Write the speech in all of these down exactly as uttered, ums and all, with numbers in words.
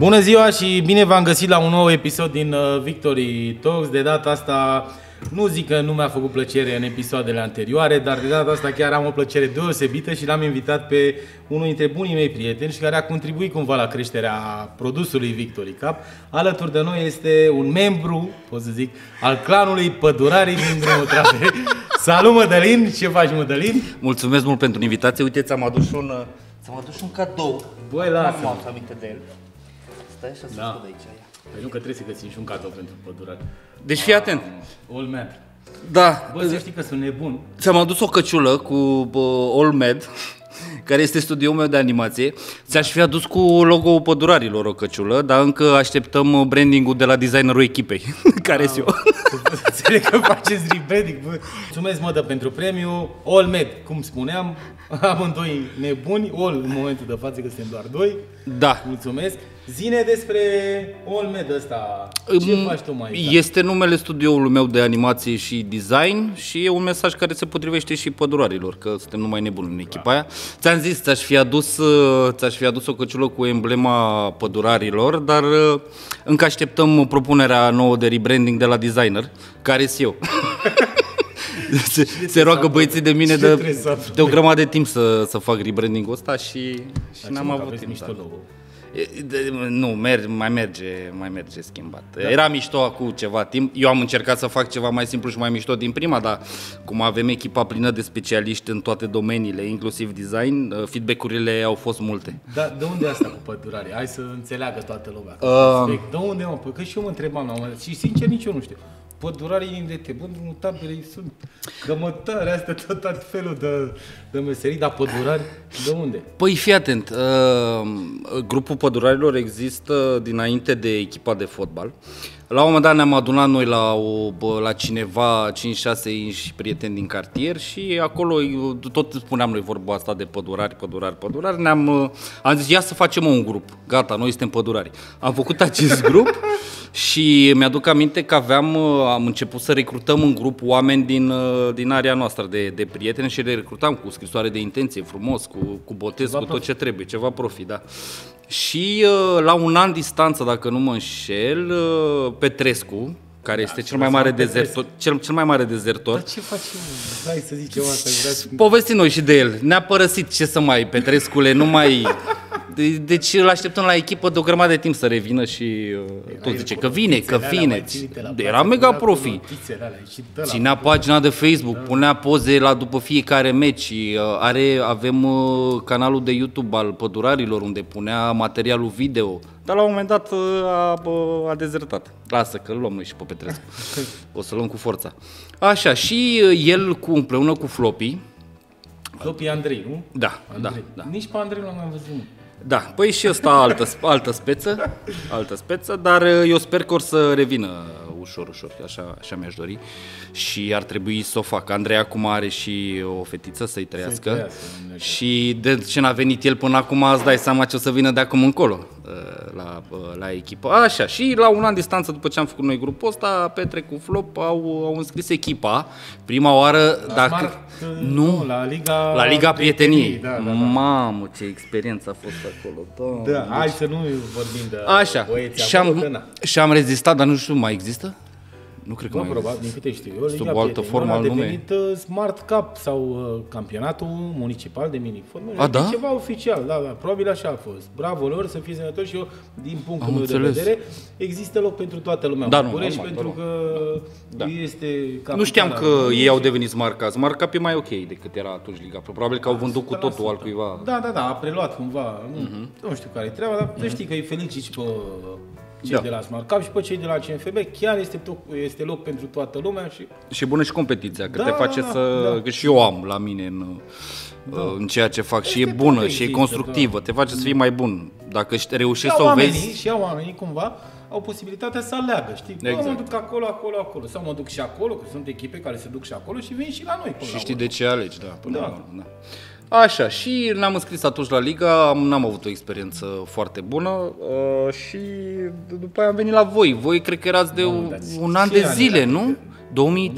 Bună ziua și bine v-am găsit la un nou episod din uh, Victory Talks. De data asta nu zic că nu mi-a făcut plăcere în episoadele anterioare, dar de data asta chiar am o plăcere deosebită și l-am invitat pe unul dintre bunii mei prieteni și care a contribuit cumva la creșterea produsului Victory Cup. Alături de noi este un membru, pot să zic, al clanului Pădurarii din Drumul Trafe. Salut, Mădălin! Ce faci, Mădălin? Mulțumesc mult pentru invitație. Uite, ți-am adus un, ți-am adus un cadou. Băi, lasă! Nu am aminte de el. Stai și să Da. de aici. Ia. Păi nu că trebuie să găsim și un cadou pentru Pădurari. Deci fii atent. All Mad. Da. Bă, să știi că sunt nebun. Ți-am adus o căciulă cu uh, All Mad, care este studioul meu de animație. Ți-aș fi adus cu logo-ul Pădurarilor o căciulă, dar încă așteptăm branding-ul de la designerul echipei, care sunt eu. Înțeleg că faceți rebranding. Mulțumesc, Mădă, pentru premiu. All Mad, cum spuneam, amândoi nebuni. All în momentul de față, că suntem doar doi. Da. Mulțumesc. Zine despre All Mad ăsta. Ce faci tu mai exact? Este numele studioului meu de animație și design și e un mesaj care se potrivește și Pădurarilor, că suntem numai nebuni în echipa aia. Ți-am zis, ți-aș fi adus, ți-aș fi adus o căciulă cu emblema Pădurarilor, dar încă așteptăm propunerea nouă de rebranding de la designer, care sunt eu. se, se roagă băieții de mine de, de o grămadă de timp să, să fac rebranding-ul ăsta și, și n-am avut timp. De, nu, merge, mai merge, mai merge schimbat. Da. Era mișto acum ceva timp. Eu am încercat să fac ceva mai simplu și mai mișto din prima, dar cum avem echipa plină de specialiști în toate domeniile, inclusiv design, feedback-urile au fost multe. Da, de unde e asta cu Pădurarii? Hai să înțeleagă toată lumea. Uh, de unde, mă? Păi că și eu mă întrebam la un moment dat și sincer nici eu nu știu. Pădurarii de te, bă, mutabile sunt cămătare, astea, tot, tot felul de, de meserii, dar pădurari, de unde? Păi fii atent, uh, grupul Pădurarilor există dinainte de echipa de fotbal. La un moment dat ne-am adunat noi la, o, bă, la cineva, cinci șase inși prieteni din cartier și acolo tot spuneam noi vorba asta de pădurari, pădurari, pădurari. Ne-am, am zis, ia să facem un grup, gata, noi suntem pădurari. Am făcut acest grup și mi-aduc aminte că aveam, am început să recrutăm în grup oameni din, din area noastră de, de prieteni și le recrutam cu scrisoare de intenție, frumos, cu, cu botez, ceva cu tot ce trebuie, ceva profi, da. Și la un an distanță, dacă nu mă înșel, Petrescu, care da, este cel mai mare dezertor, cel, cel mai mare dezertor. Dar ce faci? Hai să zici ceva. Să povestim noi și de el. Ne-a părăsit, ce să mai, Petrescule, nu mai... Deci îl așteptăm la echipă de o grămadă de timp să revină și uh, tot zice că vine, că vine. Era mega profi. Ținea pagina de Facebook, punea poze la după fiecare meci. Are, avem uh, canalul de YouTube al Pădurarilor unde punea materialul video. Dar la un moment dat a, a dezertat. Lasă că îl luăm noi și pe Petrescu. O să luăm cu forța. Așa, și el cu, împreună cu Floppy. Floppy Andrei, nu? Da, Andrei. da, da. Nici pe Andrei nu l-am văzut. Da, păi și ăsta altă, altă speță, altă speță, dar eu sper că or să revină ușor, ușor, așa, așa mi-aș dori și ar trebui să o fac. Andrei acum are și o fetiță să-i trăiască, să-i trăiască și de ce n-a venit el până acum, îți dai seama ce o să vină de acum încolo la, la echipă. Așa, și la un an distanță după ce am făcut noi grupul ăsta, Petre cu Flop au, au înscris echipa, prima oară, la dacă... Smart, nu, la Liga, la Liga Prieteniei. Da, da, da. Mamă, ce experiență a fost acolo. Da, da, hai să nu vorbim de așa, și am, și am rezistat, dar nu știu, mai există? Nu cred că nu, mai probabil, din câte știu eu, Liga Sub o altă formă al lumei. A devenit uh, Smart Cup sau uh, campionatul municipal de minifotbal. A, da? Ceva oficial, da, da, probabil așa a fost. Bravo lor, să fie sănătoși și eu, din punctul am meu înțeles. de vedere, există loc pentru toată lumea. Da, București, nu, pentru da. că da. este nu știam că ei au devenit Smart Cup. Smart Cup e mai ok decât era atunci Liga Pro. Probabil că au vândut cu totul altcuiva. Da, da, da, a preluat cumva. Uh-huh. Nu, nu știu care e treaba, dar uh-huh. știi că îi feliciți pe cei da. de la Smart Cup și pe cei de la C N F B, chiar este, to- este loc pentru toată lumea. Și și bună și competiția, că da, te face da, să... Da. Că și eu am la mine în, da. în ceea ce fac este și e bună și e constructivă, da. Te face să fii mai bun. Dacă reușești să o vezi... Și au oamenii cumva au posibilitatea să aleagă, știi? Exact. Bă, mă duc acolo, acolo, acolo, sau mă duc și acolo, că sunt echipe care se duc și acolo și vin și la noi. Și știi de ce alegi, da, până da. la urmă, da. Așa, și ne-am înscris atunci la Liga, n-am avut o experiență foarte bună uh, și după aia am venit la voi. Voi cred că erați de un, un an de zile, nu? două mii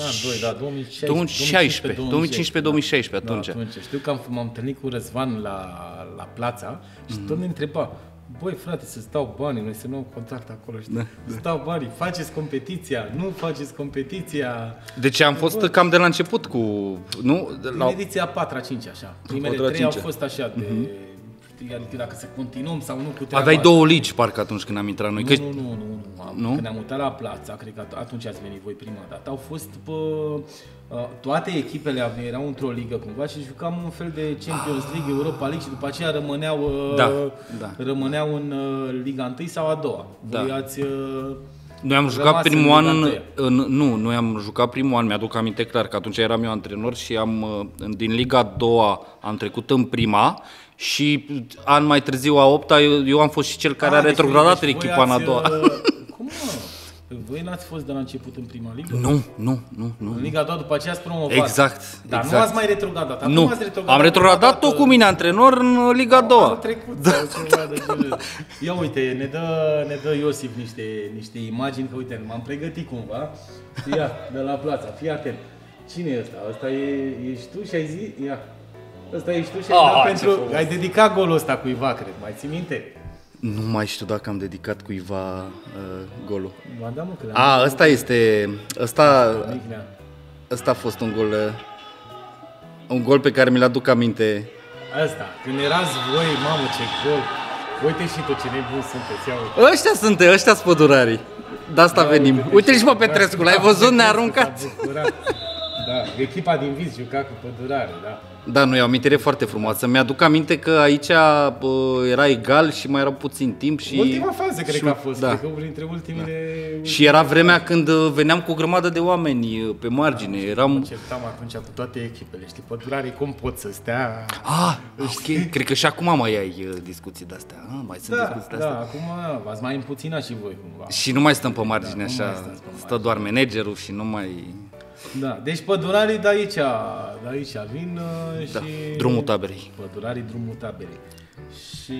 șaisprezece, două mii cincisprezece două mii șaisprezece atunci. Da, atunci. Știu că am, m-am întâlnit cu Răzvan la, la Plața și mm-hmm. tot ne întreba, băi frate, să stau banii, noi să nu au contract acolo, știi? Da, da. Stau banii, faceți competiția, nu faceți competiția. Deci am fost bă, cam de la început cu... Nu? De la... la... ediția a patra, a cincea, așa. Primele trei au fost așa de... Uh-huh. Adică dacă să continuăm sau nu cu treaba. Aveai două ligi, parcă, atunci când am intrat noi. Nu, că... nu, nu, nu, nu. nu. Când ne-am mutat la Plața, cred că atunci ați venit voi prima dată. Au fost, bă, toate echipele erau într-o ligă cumva și jucam un fel de Champions League, Europa League și după aceea rămâneau, da, da. rămâneau în Liga unu sau a doua. Da. Voi ați... Noi am jucat primul an în, în, nu, noi am jucat primul an, mi-aduc aminte clar că atunci eram eu antrenor și am din Liga a doua am trecut în prima și an mai târziu a opta eu, eu am fost și cel care a, a retrogradat deci, echipa în a doua. Cum mă? Voi n-ați fost de la început în prima ligă? Nu, nu, nu, nu. În Liga a doua după aceea ați promovat. Exact. Dar exact. nu ați mai retrogradat. Acum nu. Ați retrogradat am retrogradat tot cu mine antrenor în Liga a doua. Anul trecut da. sau ceva de genul. Ia uite, ne dă, ne dă Iosif niște, niște imagini, că uite, m-am pregătit cumva. Ia, de la Plața, fii atent. Cine e ăsta? Ăsta e, ești tu și ai zis? Ia. Ăsta ești tu și ai, oh, pentru... ai dedicat golul ăsta cuiva, cred. Mai ții minte? Nu mai știu dacă am dedicat cuiva uh, golul. Ba, da, mă, că a, ăsta este... Ăsta, ăsta a fost un gol... Uh, un gol pe care mi-l aduc aminte. Ăsta, când erați voi, mamă, ce gol! Uite și tu ce nebun sunteți, ia uite. Ăștia sunt, ăștia sunt pădurarii. De asta da, venim. Uite, uite și pe Petrescu, l-ai văzut, ne-a aruncat. Da, echipa din Vis juca cu Pădurare, da. Da, nu, e o amintire foarte frumoasă. Mi-aduc aminte că aici bă, era egal și mai era puțin timp și... Ultima fază, cred și, că a fost, da. cred că printre ultimele... Da. Și era vremea când veneam cu o grămadă de oameni pe margine, da, eram... Mă certam atunci cu toate echipele, știi, Pădurare, cum pot să stea... Ah, ok, cred că și acum mai ai discuții de-astea, ah, mai sunt da, discuții de-astea. Da, acum v-ați mai împuținat și voi cumva. Și nu mai stăm pe margine, da, așa, margine. Stă doar managerul și nu mai... Da, deci Pădurarii de aici, de aici vin și... Da, drumul taberei. Pădurarii, drumul taberei. Și...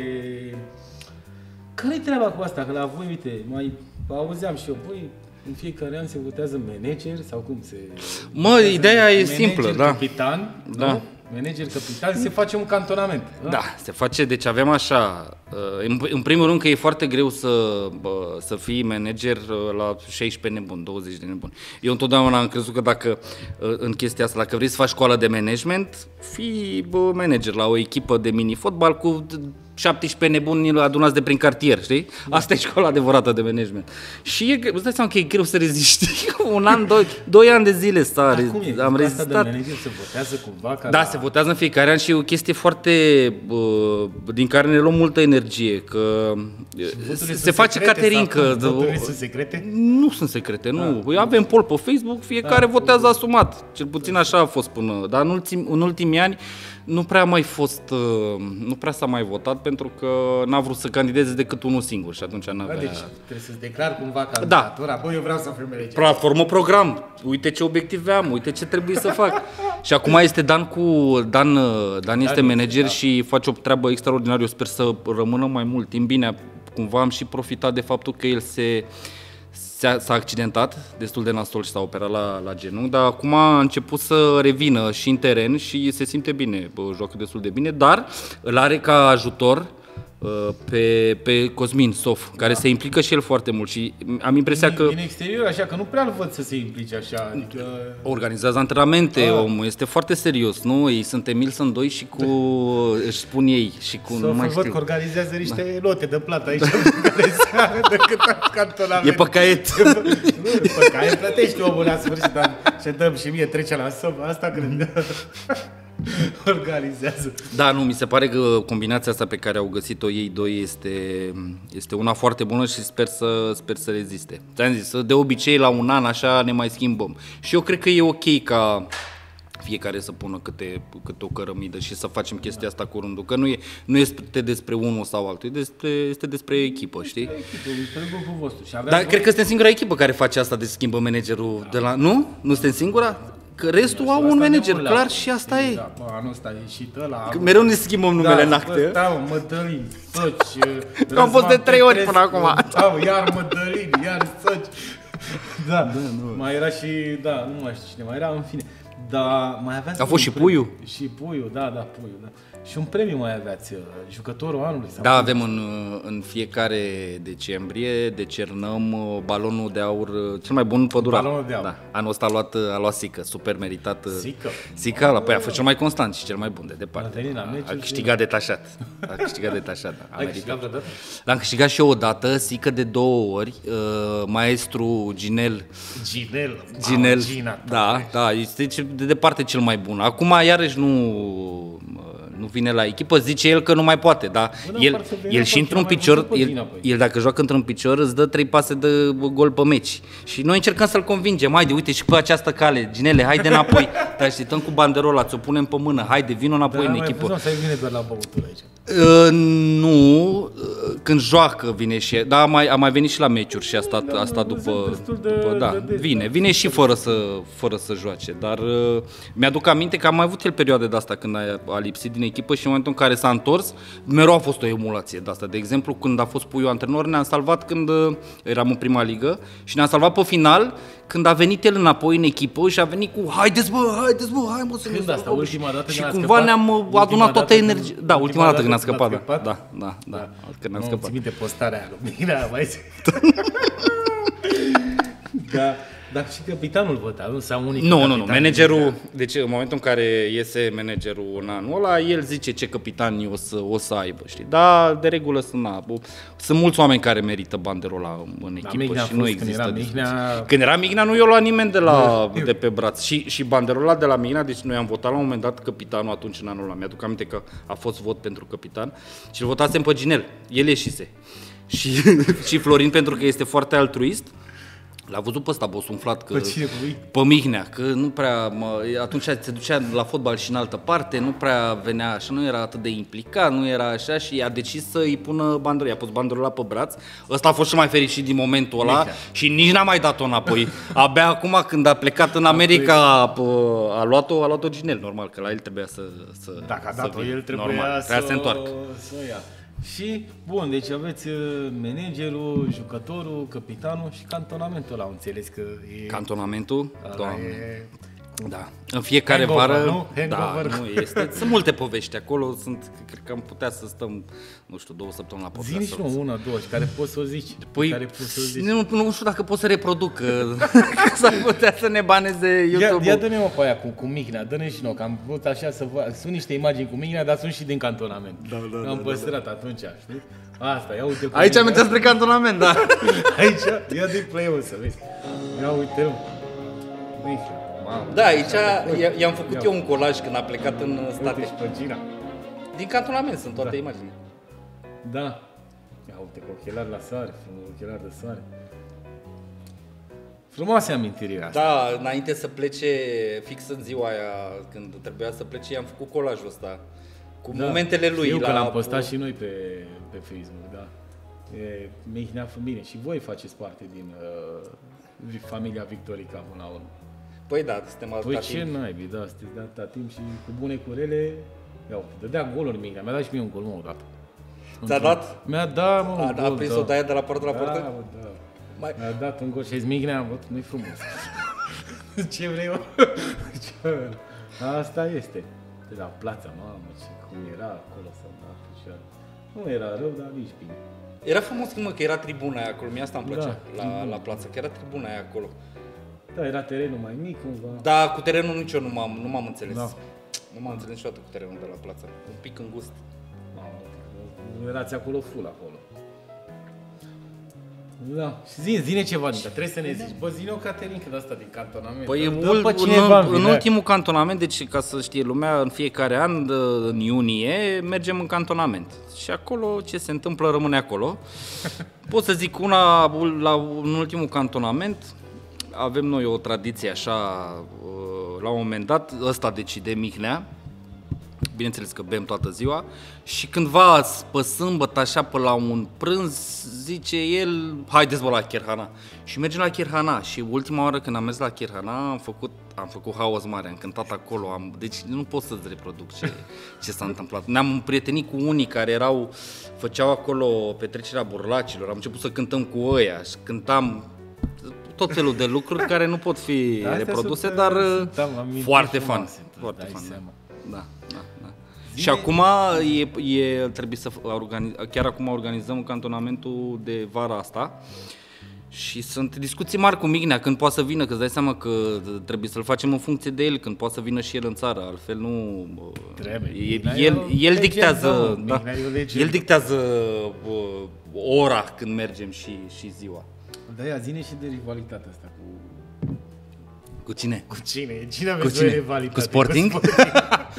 Care-i treaba cu asta? Că la voi, uite, mai auzeam și eu, băi, în fiecare an se votează manager sau cum se... Mă, ideea e simplă, da. Capitan, da. Nu? Manager, capitan, se face un cantonament. Da? Da, se face, deci avem așa, în primul rând că e foarte greu să, să fii manager la șaisprezece nebuni, douăzeci de nebuni. Eu întotdeauna am crezut că dacă, în chestia asta, dacă vrei să faci școală de management, fii manager la o echipă de mini-fotbal cu șaptesprezece nebuni adunați de prin cartier, știi? Asta e școala adevărată de management. Și e, îți dai seama că e greu să reziști. Un an, doi, doi ani de zile stare, am rezistat. Asta de manager se votează cumva? Ca da, la... se votează în fiecare an și e o chestie foarte, uh, din care ne luăm multă energie, că se, se face caterincă. Voturile sunt secrete? Nu sunt secrete, nu. Da. Avem poll pe Facebook, fiecare da, votează asumat. Cel puțin așa a fost până, dar în, ultim, în ultimii ani nu prea a mai fost, nu prea s-a mai votat pentru că n-a vrut să candideze decât unul singur și atunci n-avea... Deci trebuie să-ți declar cumva candidatura, da. Băi, eu vreau să fiu manager. Platformă, program, uite ce obiective am, uite ce trebuie să fac. Și acum este Dan cu... Dan, Dan este Dan manager da. Și face o treabă extraordinară, eu sper să rămână mai mult timp. Bine, cumva am și profitat de faptul că el se... S-a accidentat destul de nasol și s-a operat la, la genunchi, dar acum a început să revină și în teren și se simte bine, joacă destul de bine, dar îl are ca ajutor pe, pe Cosmin Sof, care da. Se implică și el foarte mult și am impresia din, că... Din exterior, așa, că nu prea îl văd să se implice așa, adică... Organizează antrenamente, ah. omul este foarte serios, nu? Ei sunt Emil, sunt doi și cu... își spun ei și cu... Sof, nu mai văd că organizează niște da. Lote de plată aici, care seară decât cantonament. E pe caiet. Nu, pe caiet plătești omul la sfârșit, dar ce dăm și mie trece la Sof, asta cred. Organizează. Da, nu, mi se pare că combinația asta pe care au găsit-o ei doi este, este una foarte bună și sper să, sper să reziste. Ți-am zis, de obicei la un an așa ne mai schimbăm. Și eu cred că e ok ca fiecare să pună câte, câte o cărămidă și să facem chestia asta cu rândul. Că nu, e, nu este despre unul sau altul, e despre, este despre echipă, știi? Echipă, despre grupul vostru. Și dar voi... cred că suntem singura echipă care face asta de schimbă managerul da. De la... Nu? Nu suntem singura? Că restul au un manager, clar, și asta e. Da, bă, anul ăsta e și ăla. Că mereu ne schimbăm numele da, în acte. Da, mă, Mădălin, Săci. Că am fost de trei ori până acum. Da, iar Mădălin, iar Săci. Da, da nu. Mai era și, da, nu mai știu cine mai era, în fine. Dar mai aveați... A fost și Puiu? Și Puiu, da, da, Puiu, da. Și un premiu mai aveați, jucătorul anului. Sau da, avem în, în fiecare decembrie, decernăm balonul de aur, cel mai bun pădurar. Balonul de aur. Da. Anul ăsta a luat, a luat Sică, super meritat. Sică? Sică, la, păi a fost cel mai constant și cel mai bun, de departe. A, la a câștigat detașat. A câștigat detașat, da. Ai câștigat vreodată? L-am câștigat și eu odată, Sică de două ori, uh, maestru Ginel. Ginel? Ginel, wow, Gina, da, da, este de departe cel mai bun. Acum, iarăși, nu... nu vine la echipă, zice el că nu mai poate, dar Bă, el, el și într-un picior, el, el dacă joacă într-un picior îți dă trei pase de gol pe meci. Și noi încercăm să-l convingem, haide, uite și pe această cale, Ginele, haide înapoi, te așteptăm cu banderola, ți-o punem pe mână, haide, vino înapoi da, în echipă. Dar să vine doar la băutură aici. Uh, nu, când joacă vine și, da, a mai, a mai venit și la meciuri și a stat, a stat după, de, după da, de vine, vine și fără să, fără să joace, dar uh, mi-aduc aminte că am mai avut el perioade de asta când a, a lipsit din echipă și în momentul în care s-a întors, mereu a fost o emulație de asta. De exemplu, când a fost Puiu antrenor, ne-a salvat când uh, eram în prima ligă și ne-a salvat pe final când a venit el înapoi în echipă și a venit cu haideți bă, haideți bă, hai mă să când ne asta, ultima dată și când cumva scăpat, ne-am adunat toată energia. Da, ultima dată când a scăpat, da. scăpat? Da, da, da, da, când a nu, scăpat. ți minte postarea aia lui Mira, mai Da, dar și capitanul vota, nu? Sau unii Nu, nu, nu, managerul, deci în momentul în care iese managerul în anul ăla, el zice ce capitani o să, o să aibă, știi? Da, de regulă sunt, na, sunt mulți oameni care merită banderola în echipă și nu există. Când era Mihnea, când era Mihnea nu i-a luat nimeni de, la, de pe braț și, și banderola de la Mihnea, deci noi am votat la un moment dat capitanul atunci în anul ăla, mi-aduc aminte că a fost vot pentru capitan și îl votasem pe Ginel, el ieșise. Și, și Florin, pentru că este foarte altruist, l-a văzut pe ăsta bosunflat că, pe, cine, pe Mihnea, că nu prea, mă, atunci se ducea la fotbal și în altă parte, nu prea venea și nu era atât de implicat, nu era așa și a decis să îi pună banderola, i-a pus banderola pe braț. Ăsta a fost și mai fericit din momentul ăla Mihnea. Și nici n-a mai dat-o înapoi. Abia acum când a plecat în America a, a luat-o, a luat-o Ginel, normal, că la el trebuia să să Dacă a dat-o, el trebuia normal, să, trebuia să se întoarcă. Să ia. Și, bun, deci aveți managerul, jucătorul, capitanul și cantonamentul ăla, înțeles că e... Cantonamentul? Doamne. E... Da. În fiecare Hangover, vară, nu? da, Hangover. nu este. Sunt multe povești acolo, sunt, cred că am putea să stăm, nu știu, două săptămâni la podcast. Zi și nu, una, două, și care poți să o zici. Păi, care poți să o zici. Nu, nu știu dacă pot să reproduc, că s-ar putea să ne baneze YouTube-ul. Ia, ia dă-ne mă pe aia cu, cu Mihnea, dă-ne și noi, că am vrut așa să vă... Sunt niște imagini cu Mihnea, dar sunt și din cantonament. Da, da, am da, păstrat da, da. atunci, știi? Asta, ia uite. Aici am spre cantonament, da. Aici, ia de play-ul să vezi. Ia uite-l. Mihnea. Da, aici i-am făcut Ia. eu un colaj când a plecat în state. Uite și pe Gina. Din cantonament sunt toate da. imaginile. Da. Ia uite cu ochelari la soare, ochelari de soare. Frumoase amintiri astea. Da, înainte să plece, fix în ziua aia, când trebuia să plece, i-am făcut colajul ăsta. Cu da. momentele lui. Eu la... că l-am postat și noi pe, pe Facebook, da. E Mihnea bine. Și voi faceți parte din uh, familia Victorica până la urmă. Păi da, suntem atâta Păi timp. ce naibii, da, sunteți de atâta timp și cu bune cu rele, ia uite, dădea goluri Mihnea, mi-a dat și mie un gol, mă, odată. Ți-a dat? Mi-a dat, mă, un a, gol, a prins-o da. de aia de la poartă la poartă? Da, mă, da. Mai... Mi-a dat un gol și zis Mihnea, bă, nu-i frumos. Ce vrei, mă? Ce... Asta este. De la plața, mamă, ce, cum era acolo să da, picioare. Nu era rău, dar nici bine. Era frumos, mă, că era tribuna aia acolo, mie asta îmi plăcea Da, la, la plață, că era tribuna aia acolo. Da, era terenul mai mic cumva. Da, cu terenul nici eu nu m-am, nu m-am înțeles. Da. Nu m-am înțeles niciodată cu terenul de la plață. Un pic îngust. Nu erați acolo full acolo. Da. Și zine, zine ceva, Nica, trebuie să ne zici. Bă, zine o Caterinca de asta din cantonament. Păi Dă, ul, dă cineva în, în ultimul cantonament, deci ca să știe lumea, în fiecare an, în iunie, mergem în cantonament. Și acolo, ce se întâmplă, rămâne acolo. Pot să zic una, la, în ultimul cantonament, avem noi o tradiție așa, la un moment dat, ăsta decide Mihnea, bineînțeles că bem toată ziua, și cândva pe sâmbătă, așa, pe la un prânz, zice el, haideți bă la Cherhana. Și mergem la Cherhana și ultima oară când am mers la Cherhana am făcut, am făcut haos mare, am cântat acolo, am, deci nu pot să-ți reproduc ce, ce s-a întâmplat. Ne-am împrietenit cu unii care erau, făceau acolo petrecerea burlacilor, am început să cântăm cu ăia și cântam. tot felul de lucruri care nu pot fi Astea reproduse, sunt, dar sunt, da, amintiri foarte fun. frumoase, Foarte dai fun. seama. Da, da, da. Zine- Și acum e, e, trebuie să organiz, chiar acum organizăm cantonamentul de vara asta. Și sunt discuții mari cu Mignea când poate să vină, că îți dai seama că trebuie să-l facem în funcție de el, când poate să vină și el în țară, altfel nu... Trebuie. E, Mignea e el, o el legendă, dictează, mă. da, Mignea e o legendă. el dictează uh, ora când mergem și, și ziua. Da, ia, zine și de rivalitatea asta cu... Cu cine? Cu cine? Cine Cu aveți cine? voi rivalitate? Cu Sporting? Cu Sporting.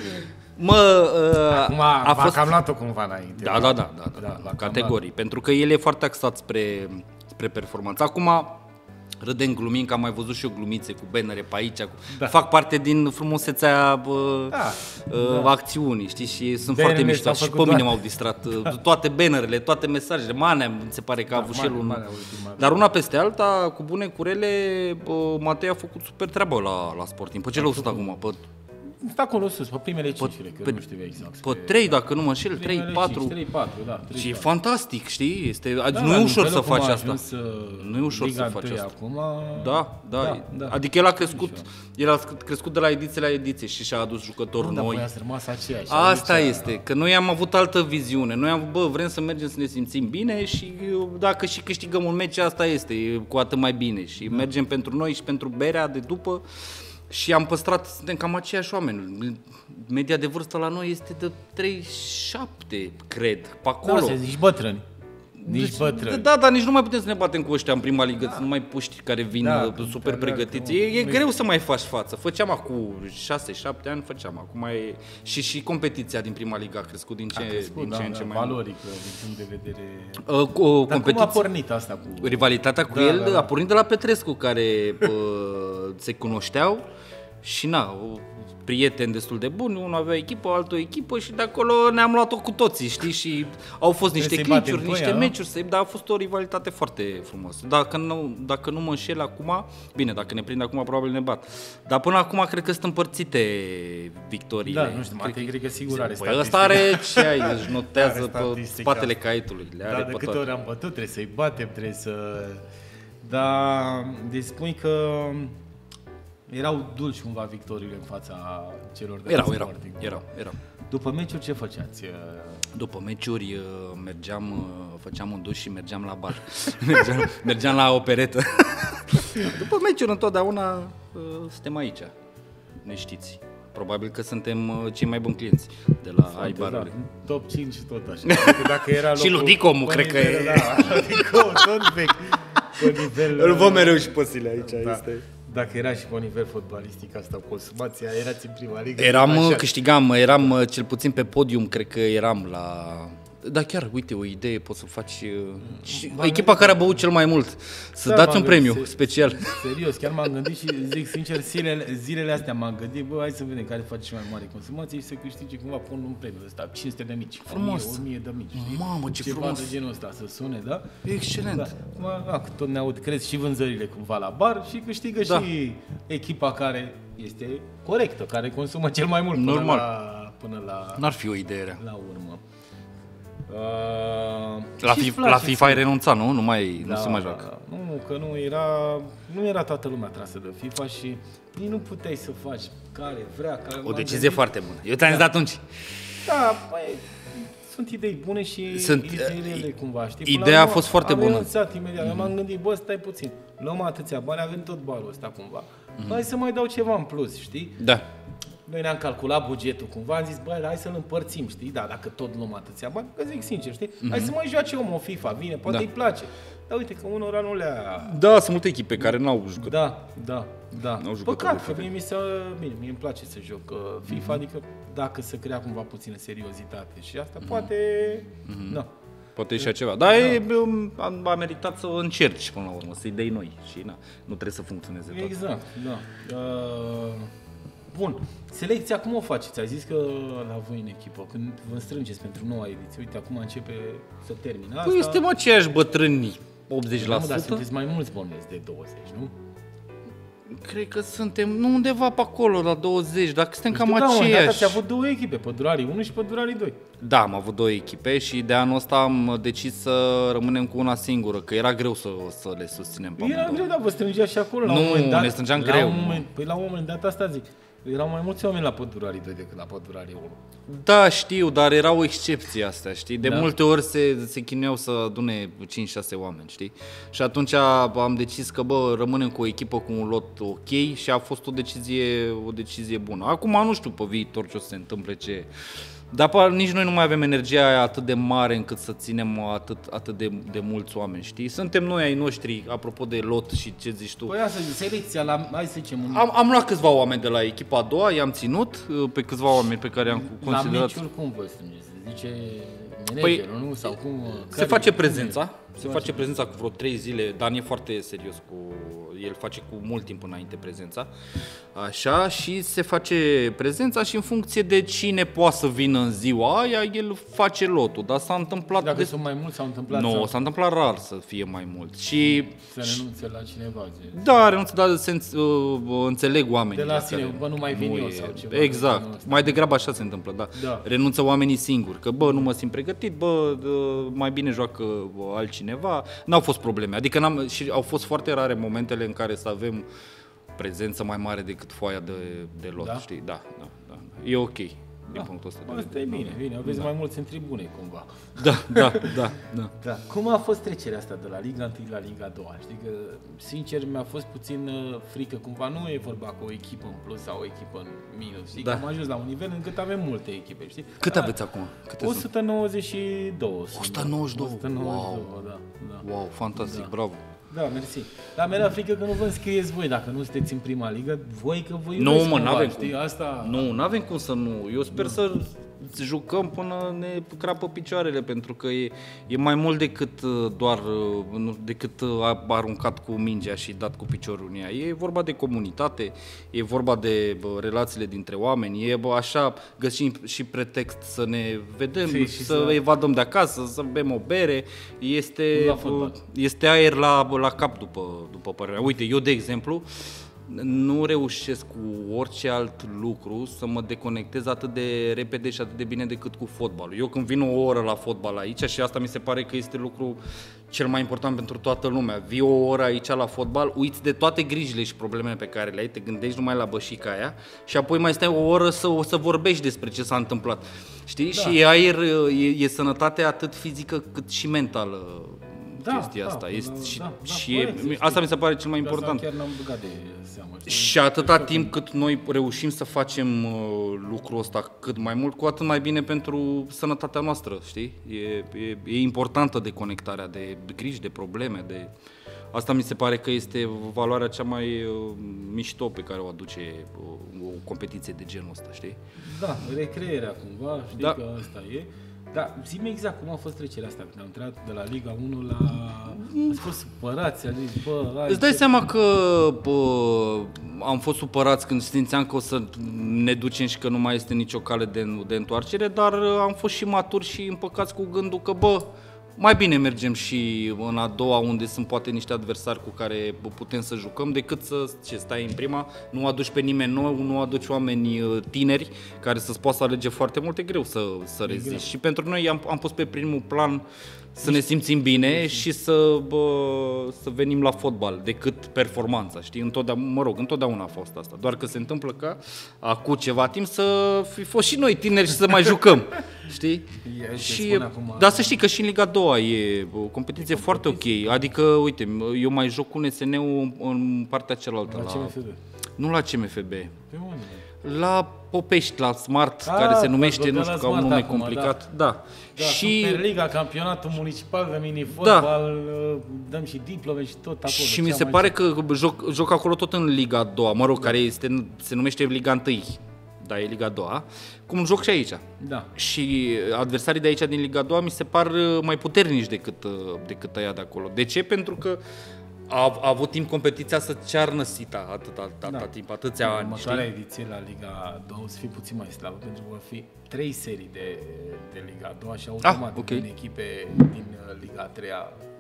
Mă, uh, Acum a a fost... cam luat-o cumva înainte. Da, da, da, da, da, Da, da, l-a cam categorii, pentru că el e foarte axat spre, spre performanță. Acum râdem, glumim, că am mai văzut și eu glumițe cu bannere pe aici, cu... Da. fac parte din frumusețea bă, Da, uh, da. acțiunii, știi, și sunt Bannerele foarte mișto. s-au Și pe făcut mine toate. m-au distrat uh, toate bannerele, toate mesajele. Manea, mi se pare că a Da, avut și el Manea, un... Manea, ultima. Dar una peste alta, cu bune curele, bă, Matei a făcut super treabă la, la Sporting. Pe ce l-au sunt acum? Pe, Stă acolo sus, pe primele cinci, că pe, nu știu exact. pe trei, dacă nu mă înșel, trei, Primele patru. cinci, trei, patru, da. trei, Și e patru. fantastic, știi? Este, Da, nu e ușor nivelul să cum a faci asta. ajuns, uh, Nu e ușor Liga să faci întâi asta. Acum, Da, da, Da, da. Adică el a crescut, el a crescut de la ediție la ediție și și-a adus jucători nu, dar noi. voi ați rămas aceeași. Asta aici, este, că noi am avut altă viziune. Noi am, bă, vrem să mergem să ne simțim bine și dacă și câștigăm un meci, asta este, e cu atât mai bine. Și Da. mergem pentru noi și pentru berea de după. Și am păstrat, suntem cam aceiași oameni. Media de vârstă la noi este de treizeci și șapte, cred, pe acolo. Da, nici bătrâni. Nici Deci, bătrâni. Da, dar nici nu mai putem să ne batem cu ăștia în prima ligă, da. Numai puști care vin Da, da, super da, pregătiți. da, E, e nu- greu să mai faci față. Făceam acum șase șapte ani, făceam. Acum e... Și, și competiția din prima ligă a crescut din ce, A crescut, din da, ce în da, ce mai valorică, din punct de vedere... mult. Uh, cu, o Dar cum a competiție, pornit asta cu... rivalitatea cu Da, el da, da. a pornit de la Petrescu, care uh, se cunoșteau și na, o- prieteni destul de buni, unul avea echipă, altul echipă și de acolo ne-am luat-o cu toții, știi? Și au fost niște Trebuie să-i batem clinciuri, pe niște ea, nu? meciuri, să- dar a fost o rivalitate foarte frumoasă. Dacă nu, dacă nu mă înșel acum, bine, dacă ne prind acum probabil ne bat. Dar până acum cred că sunt împărțite victoriile. Da, nu știu, Matei, cred că sigur are Păi ăsta are ce ai, își notează Are pe statistica spatele asta. caietului. Le are Da, pe de câte toate. ori am bătut, trebuie să-i batem, trebuie să... Dar, deci spui că erau dulci cumva victoriile în fața celor de la Erau, erau, Sporting. erau, erau. După meciuri ce făceați? După meciuri uh, mergeam, uh, făceam un duș și mergeam la bar. mergeam, mergeam la operetă. După meciuri întotdeauna uh, suntem aici. Ne știți. Probabil că suntem uh, cei mai buni clienți de la ai Da, barului. top cinci tot așa. Adică dacă era Și locul Ludicomul, pe cred că nivel, e. Da, Ludicomul, tot vechi. Pe nivel... Îl văd mereu și pe Sile aici. Da. Este. Dacă era și pe nivel fotbalistic asta, consumația, erați în prima ligă. Eram, așa. câștigam, eram uh, cel puțin pe podium, cred că eram la... Da, chiar, uite, o idee, poți să faci... uh, și echipa care a băut cel mai mult, să Da, dați m-am un premiu gândit, special. Serios, chiar m-am gândit și zic sincer, zilele, zilele astea m-am gândit, bă, hai să vedem care face cea mai mare consumație și să câștige cumva pun un premiu ăsta, cinci sute de mici, Frumos. o mie de mici, știi? Mamă, ce Ceva frumos. de genul ăsta, să sune, da? Excelent. Da. Acum, da, că tot ne aud, cresc și vânzările cumva la bar și câștigă Da. și echipa care este corectă, care consumă cel mai mult până Normal. la, până la, N-ar fi o idee rea. la urmă. Uh, La, ce-ți fi, place la să- FIFA ai renunțat, nu? Nu mai, nu se mai da, joacă. da. Nu, nu, că nu era, nu era toată lumea trasă de FIFA și nici nu puteai să faci care vrea. Care O m-am decizie gândit- foarte bună. Eu ți-am zis de atunci. Da, băi, sunt idei bune și Sunt, idei rele cumva, știi? Până ideea la a urmă, fost foarte am bună. renunțat imediat, mm-hmm. m-am gândit, bă, stai puțin, luăm atâția bani, avem tot barul ăsta cumva. Mm-hmm. Hai să mai dau ceva în plus, știi? Da. Noi ne-am calculat bugetul cumva, am zis, băi, hai să-l împărțim, știi? Da, dacă tot luăm atâția bani, că zic sincer, știi? Hai să mai joace omul FIFA, vine, poate Da. îi place. Dar uite că unora nu le-a... Da, sunt multe echipe care n-au jucat. Da, da, da. N-au jucători Păcat, de că mie mi se, bine, mie îmi place să joc uh, FIFA, adică dacă se crea cumva puțină seriozitate și asta poate... Da. Poate și ceva. Dar e, um, a, a meritat să încerci până la urmă, să-i dai noi. Și na, nu trebuie să funcționeze tot. Exact, da. Uh, bun. Selecția cum o faceți? Ai zis că la voi în echipă, când vă strângeți pentru noua ediție, uite, acum începe să termină asta. Păi suntem aceiași bătrâni, optzeci la Nu, dar sută. sunteți mai mulți bănuiesc de douăzeci, nu? Cred că suntem nu undeva pe acolo, la douăzeci, dacă suntem cam Știu, aceiași. Da, ați avut două echipe, Pădurarii unu și Pădurarii doi. Da, am avut două echipe și de anul ăsta am decis să rămânem cu una singură, că era greu să, să le susținem pe Era amândouă. greu, dar vă strângea și acolo la Nu, un moment dat. ne strângeam la greu. Un moment, păi la un moment dat asta zic. Erau mai mulți oameni la Pădurarii doi decât la Pădurarii unu. Da, știu, dar era o excepție astea, știi? De Da. multe ori se, se chinuiau să adune cinci șase oameni, știi? Și atunci am decis că, bă, rămânem cu o echipă cu un lot ok și a fost o decizie, o decizie bună. Acum nu știu pe viitor ce o să se întâmple, ce... Dar pa, nici noi nu mai avem energia aia atât de mare încât să ținem atât, atât de, de mulți oameni, știi? Suntem noi ai noștri, apropo de lot și ce zici tu. Păi asta zic, selecția la, hai să zicem, în, Am, am luat câțiva oameni de la echipa a doua, i-am ținut pe câțiva oameni pe care i-am la considerat... meciuri cum vă strângeți? Zice Păi, managerul, nu? Sau cum? Se care- face cum prezența, e? se face prezența cu vreo trei zile, Dan e foarte serios cu, el face cu mult timp înainte prezența, așa, și se face prezența și în funcție de cine poate să vină în ziua aia, el face lotul, dar s-a întâmplat... Dacă des- sunt mai mulți, s-au întâmplat Nu, sau s-a întâmplat rar să fie mai mult și... să renunțe la cineva. Zi. Da, renunță, dar se înț- uh, înțeleg oamenii. De la care- sine, bă, nu mai vin eu e- sau ceva. Exact, de genul ăsta. mai degrabă așa se întâmplă, da. Da. Renunță oamenii singuri, că bă, nu mă simt pregătit, bă, dă, mai bine joacă bă, altcineva. N-au fost probleme, adică n-am, și au fost foarte rare momentele în care să avem prezență mai mare decât foaia de, de lot, Da? știi? Da, da, da. E ok din punctul ăsta de Asta e vedere. bine, bine, aveți mai mulți în tribune cumva. Da, da, da, da. Da. Cum a fost trecerea asta de la Liga unu la Liga doi? Știi că, sincer, mi-a fost puțin uh, frică. Cumva nu e vorba cu o echipă în plus sau o echipă în minus. Știi? Da. Că am ajuns la un nivel încât avem multe echipe, știi? Cât Da. aveți acum? Câte sunt? o sută nouăzeci și doi. o sută nouăzeci și doi? o sută nouăzeci și doi, Wow. da, da. Wow, fantastic, Da. bravo. Da, mersi. Dar mi-era frică că nu vă înscrieți voi, dacă nu sunteți în prima ligă, voi că vă Nu, iubesc mă, cumva, n-avem știi? cum. Asta... Nu, n-avem cum să nu. Eu sper să jucăm până ne crapă picioarele, pentru că e, e mai mult decât uh, doar uh, nu, decât uh, a aruncat cu mingea și dat cu piciorul în ea. E vorba de comunitate, e vorba de bă, relațiile dintre oameni, e bă, așa, găsim și pretext să ne vedem, Și- și să, să- evadăm de acasă, să bem o bere, este, Nu la fotbal. este aer la, la cap după, după părerea mea. Uite, eu de exemplu nu reușesc cu orice alt lucru să mă deconectez atât de repede și atât de bine decât cu fotbalul. Eu când vin o oră la fotbal aici, și asta mi se pare că este lucru cel mai important pentru toată lumea, vii o oră aici la fotbal, uiți de toate grijile și problemele pe care le ai, te gândești numai la bășica aia și apoi mai stai o oră să, să vorbești despre ce s-a întâmplat. Știi? Da. Și e aer, e, e sănătate atât fizică cât și mentală. Da, chestia da, asta. până Este, la- și da, da, și corect, e, știi. asta mi se pare cel mai De asta important. chiar n-am băgat de seamă. știi? Și atâta timp cât noi reușim să facem uh, lucrul ăsta cât mai mult, cu atât mai bine pentru sănătatea noastră, știi? E, e, e importantă deconectarea de, de griji, de probleme, de... Asta mi se pare că este valoarea cea mai uh, mișto pe care o aduce uh, o competiție de genul ăsta, știi? Da, recreerea cumva, știi Da. că asta e. Dar zi-mi exact cum a fost trecerea asta, când am intrat de la Liga unu la... Ați fost supărați, a zis, bă, hai, Îți dai ce- seama că bă, am fost supărați când simțeam că o să ne ducem și că nu mai este nicio cale de, de întoarcere, dar am fost și maturi și împăcați cu gândul că, bă, mai bine mergem și în a doua, unde sunt poate niște adversari cu care putem să jucăm, decât să ce, stai în prima, nu aduci pe nimeni nou, nu aduci oameni uh, tineri care să-ți poată să alege foarte mult, e greu să, să rezisti. Și pentru noi am, am pus pe primul plan să ne simțim bine și să, bă, să venim la fotbal, decât performanța, știi? Întotdeauna, mă rog, întotdeauna a fost asta. Doar că se întâmplă ca acum ceva timp să fi fost și noi tineri și să mai jucăm, știi? E, ce Și, spun acum- dar să știi că și în Liga a doua e o competiție foarte ok. Adică, uite, eu mai joc cu N S N-ul în partea cealaltă. La C M F B. Nu la C M F B. Pe unde? La Popești, la Smart, Ah, care se v-ați numește, băgat nu știu, la ca un Smart nume acum, complicat. Da. Da, Și Superliga, campionatul municipal de mini-fotbal, dăm și diplome și tot acolo. Și ce mi am se mai pare făcut. că joc, joc acolo tot în Liga a doua, mă rog, care este, se numește Liga unu, da, e Liga a doua, cum joc și aici. Da. Și adversarii de aici din Liga a doua mi se par mai puternici decât, decât aia de acolo. De ce? Pentru că a, a avut timp competiția să cearnă sita atâta, atâta Da. timp, atâția ani, Următoarea știi? ediție la Liga a doua o să fie puțin mai slabă, pentru că vor fi trei serii de, de Liga a doua și automat Ah, ok. din echipe din uh, Liga a treia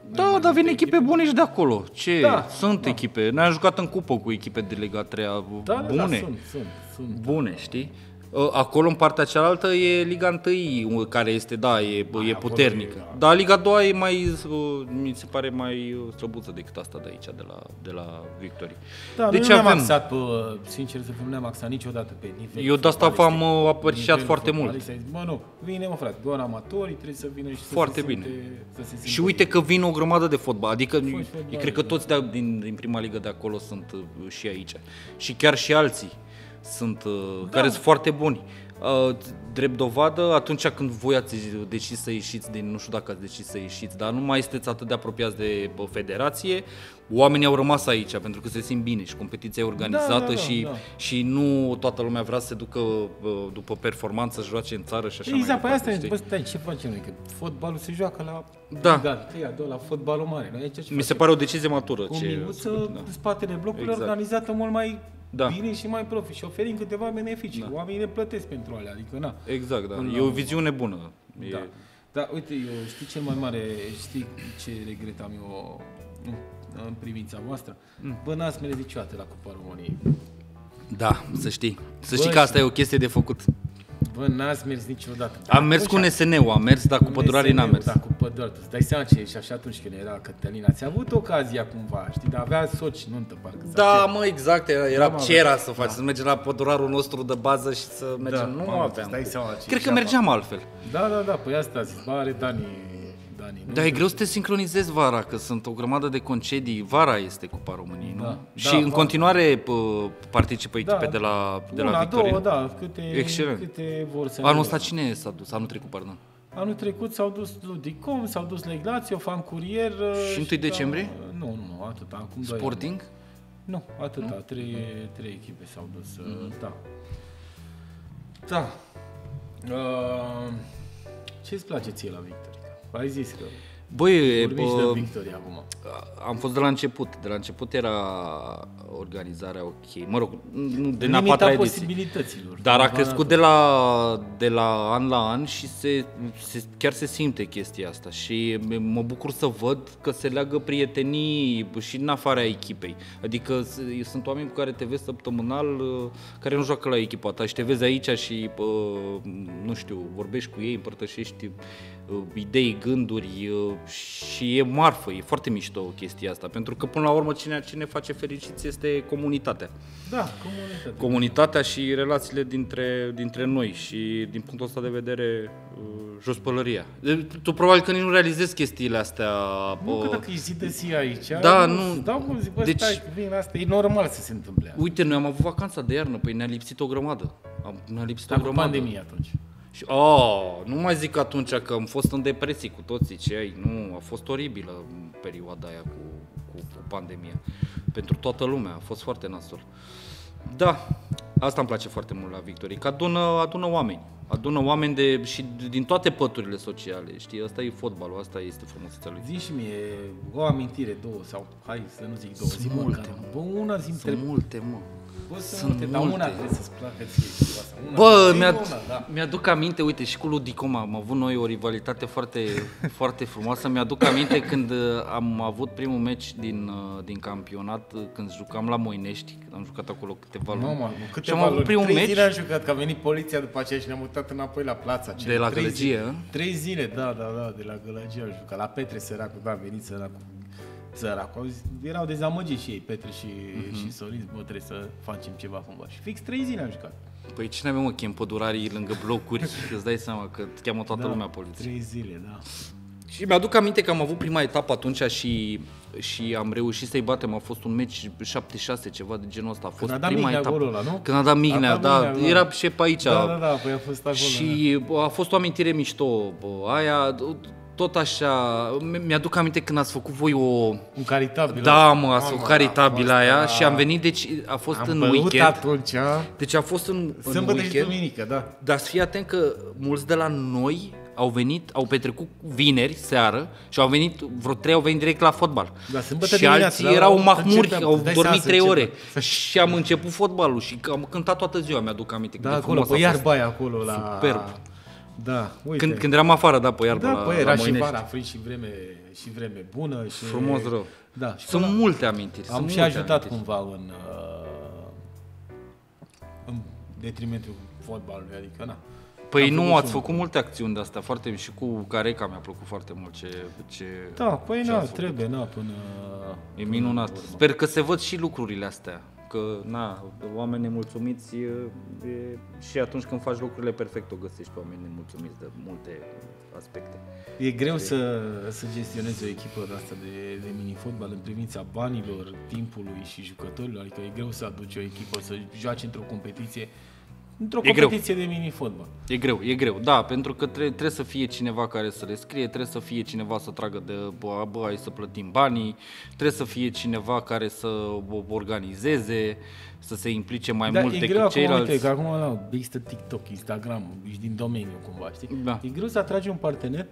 Da, dar vin echipe bune și de acolo. Ce? Da, sunt da. echipe. Ne-am jucat în cupă cu echipe de Liga trei Da, bune. da, da, sunt, sunt, sunt. Bune, știi? Acolo, în partea cealaltă, e Liga unu, care este, da, e, Aia, e puternică. e, Dar Liga a doua e mai, mi se pare mai slăbuță decât asta de aici, de la, de la Victory. Da, deci nu ne-am avem... axat, pe, sincer să fiu, nu ne-am axat niciodată pe nivel. Eu de asta am uh, apreciat foarte mult. Zis, bă, nu, vine, mă, frate, doar amatorii, trebuie să vină și să Foarte se bine. simte, să se simte Și uite că vin o grămadă de fotbal, adică Foști eu cred că toți de, din, din prima ligă de acolo sunt uh, și aici. Și chiar și alții sunt, uh, da. care sunt foarte buni. Uh, drept dovadă, atunci când voi ați decis să ieșiți din, nu știu dacă ați decis să ieșiți, dar nu mai sunteți atât de apropiați de bă, federație, oamenii au rămas aici pentru că se simt bine și competiția e organizată Da, da, da, și, da. și nu toată lumea vrea să se ducă bă, după performanță, să joace în țară și așa Exact, pe mai asta departe, e, bă, stai, ce facem noi? Că fotbalul se joacă la Da. Liga trei, a doua, la fotbalul mare. Noi aici ce Mi se facem? pare o decizie matură. Cu ce, miuță, da. în spatele blocului, Exact. organizată mult mai Da. bine și mai profi și oferim câteva beneficii. Da. Oamenii ne plătesc pentru alea, adică na. Exact, da. Până la E o urmă. viziune bună. E... Da. Da, uite, eu știi cel mai mare, știi ce regret am eu în, în privința voastră? Mm. Bă, n-ați mers niciodată la Cupa României. Da, să știi. Să Bă, știi că asta e o chestie de făcut. Bă, n-ați mers niciodată. Am mers cu N S N-ul, am mers, dar cu Pădurarii n-am mers. Da, cu Pădurarii. Tu îți dai seama ce e și așa atunci când era Cătălin. Ați avut ocazia cumva, știi, dar avea soci nuntă, parcă. sau Da, ce. mă, exact, era, era Da, mă, ce era da. să faci, să mergem la pădurarul nostru de bază și să mergem. Nu mamă, aveam. îți dai seama ce Cred că ceapa. mergeam altfel. Da, da, da, păi asta a zis, bă, are Dani, Dani. nu? Dar e greu să te sincronizezi vara, că sunt o grămadă de concedii. Vara este Cupa României, nu? Da, Și da, în vara. continuare pă, participă echipe Da, de la, de la Una, Victoria. două, da, câte, Excelent. câte vor să Anul ne ăsta dea. cine s-a dus? Anul trecut, pardon. Anul trecut s-au dus Ludicom, s-au dus Leglațio, Fan Curier. Și întâi decembrie? Nu, nu, nu, atâta, acum doi ani. Sporting? Nu, atâta, trei, trei echipe s-au dus, mm-hmm. da. Da. Uh, ce-ți place ție la Victoria? Ai zis că Băi, vorbim și bă, de Victoria acum. am fost de la început. De la început era organizarea ok. Mă rog, nu de În la limita patra ediție. posibilităților. Dar a Cumva, crescut de la, de la an la an și se, se, chiar se simte chestia asta. Și mă bucur să văd că se leagă prietenii și în afara echipei. Adică s- sunt oameni cu care te vezi săptămânal, care nu joacă la echipa ta și te vezi aici și, nu știu, vorbești cu ei, împărtășești idei, gânduri și e marfă, e foarte mișto chestia asta, pentru că până la urmă cine, cine face fericiți este comunitatea. Da, comunitatea. Comunitatea și relațiile dintre, dintre noi și din punctul ăsta de vedere jos pălăria. Tu probabil că nici nu realizezi chestiile astea. Nu, că uh, dacă ești zi de zi aici, Da, nu. dau cum zic, bă, Deci- stai, vin asta, e normal să se întâmple asta. Uite, noi am avut vacanța de iarnă, păi ne-a lipsit o grămadă. Am, ne-a lipsit Dar o cu grămadă. pandemie atunci. Și, oh, nu mai zic atunci că am fost în depresie cu toții, ce ai, nu, a fost oribilă perioada aia cu, cu, cu pandemia. Pentru toată lumea, a fost foarte nasol. Da, asta îmi place foarte mult la Victorie, că adună, adună oameni. Adună oameni de, și din toate păturile sociale, știi, asta e fotbalul, asta este frumusețea lui. Zi și mie o amintire, două, sau hai să nu zic două, Sunt zi multe, măcar. mă. Bă, una zi Sunt trebuie. multe, mă. Bă, sunt sunt multe, dar una multe. trebuie să-ți placă ție. știu asta. Una, Bă, zi mi-a, una, da. mi-aduc aminte, uite, și cu Ludicom am avut noi o rivalitate foarte, foarte frumoasă. Mi-aduc aminte când uh, am avut primul meci din, uh, din campionat, uh, când jucam la Moinești, când am jucat acolo câteva luni. Mamă, Și câteva am avut luni, primul trei meci zile am jucat, că a venit poliția după aceea și ne-am mutat înapoi la plața. de la Trei Gălăgie. zile- Trei zile, da, da, da, de la Gălăgie am jucat. La Petre săracul, da, a venit săracul. Săracul, au zis, erau dezamăgiți și ei, Petre și, Mhm. uh-huh. și Sorin, bă, trebuie să facem ceva cumva. Și fix trei zile am jucat. Păi cine avem, mă, chem pădurarii lângă blocuri, că îți dai seama că te cheamă toată da, lumea poliție. Trei zile, da. Și mi-aduc aminte că am avut prima etapă atunci și, și am reușit să-i batem. A fost un meci șapte șase, ceva de genul ăsta. A fost Când a dat prima Mihnea etapă. golul ăla, nu? Când a dat Mihnea, A dat da, Mihnea, da. era șef aici. Da, da, da, păi a fost acolo. Și bă, a fost o amintire mișto, bă, aia, tot așa, mi-aduc aminte când ați făcut voi o... Un caritabil. Da, mă, ați Mamă, făcut a caritabil fost, aia da. și am venit, deci a fost Am în băut weekend. atunci, a? Deci a fost în, în Sâmbătă și weekend. duminică, da. Dar să fii atent că mulți de la noi au venit, au petrecut vineri seară și au venit, vreo trei au venit direct la fotbal. Da, sâmbătă și dimineață, alții da, erau da, mahmuri, începem, au îți dai dormit seama să trei ore. începem. Și am început fotbalul și am cântat toată ziua, mi-aduc aminte. cât Da, de acolo, frumos pe a fost. iarba aia acolo la... Superb. Da, uite. Când, când eram afară, da, pe iarbă da, la, păi la era și Moinești. vara frig și vreme, și vreme bună. Și... Frumos rău. Da, și sunt până... multe amintiri. Am sunt și multe ajutat amintiri. cumva în, uh, în detrimentul fotbalului, adică na. Păi Am nu, făcut ați și făcut multe acțiuni de astea, foarte și cu Careca mi-a plăcut foarte mult ce, ce Da, păi ce na, ați făcut. trebuie, na, până... E până minunat. la urmă. Sper că se văd și lucrurile astea. Că, na, oameni nemulțumiți e, e, și atunci când faci lucrurile perfect o găsești pe oameni nemulțumiți de multe aspecte. E greu să, să gestionezi o echipă de asta de, de mini-fotbal în privința banilor, timpului și jucătorilor, adică e greu să aduci o echipă să joace într-o competiție, într-o E greu. competiție de mini-fotbal. E greu, e greu, da, pentru că tre- trebuie să fie cineva care să le scrie, trebuie să fie cineva să tragă de, bă, bă, hai să plătim banii, trebuie să fie cineva care să o organizeze, să se implice mai Dar mult e decât greu acum, ceilalți. uite, că acum da, există TikTok, Instagram, ești din domeniu cumva, știi? Da. E greu să atragi un partener.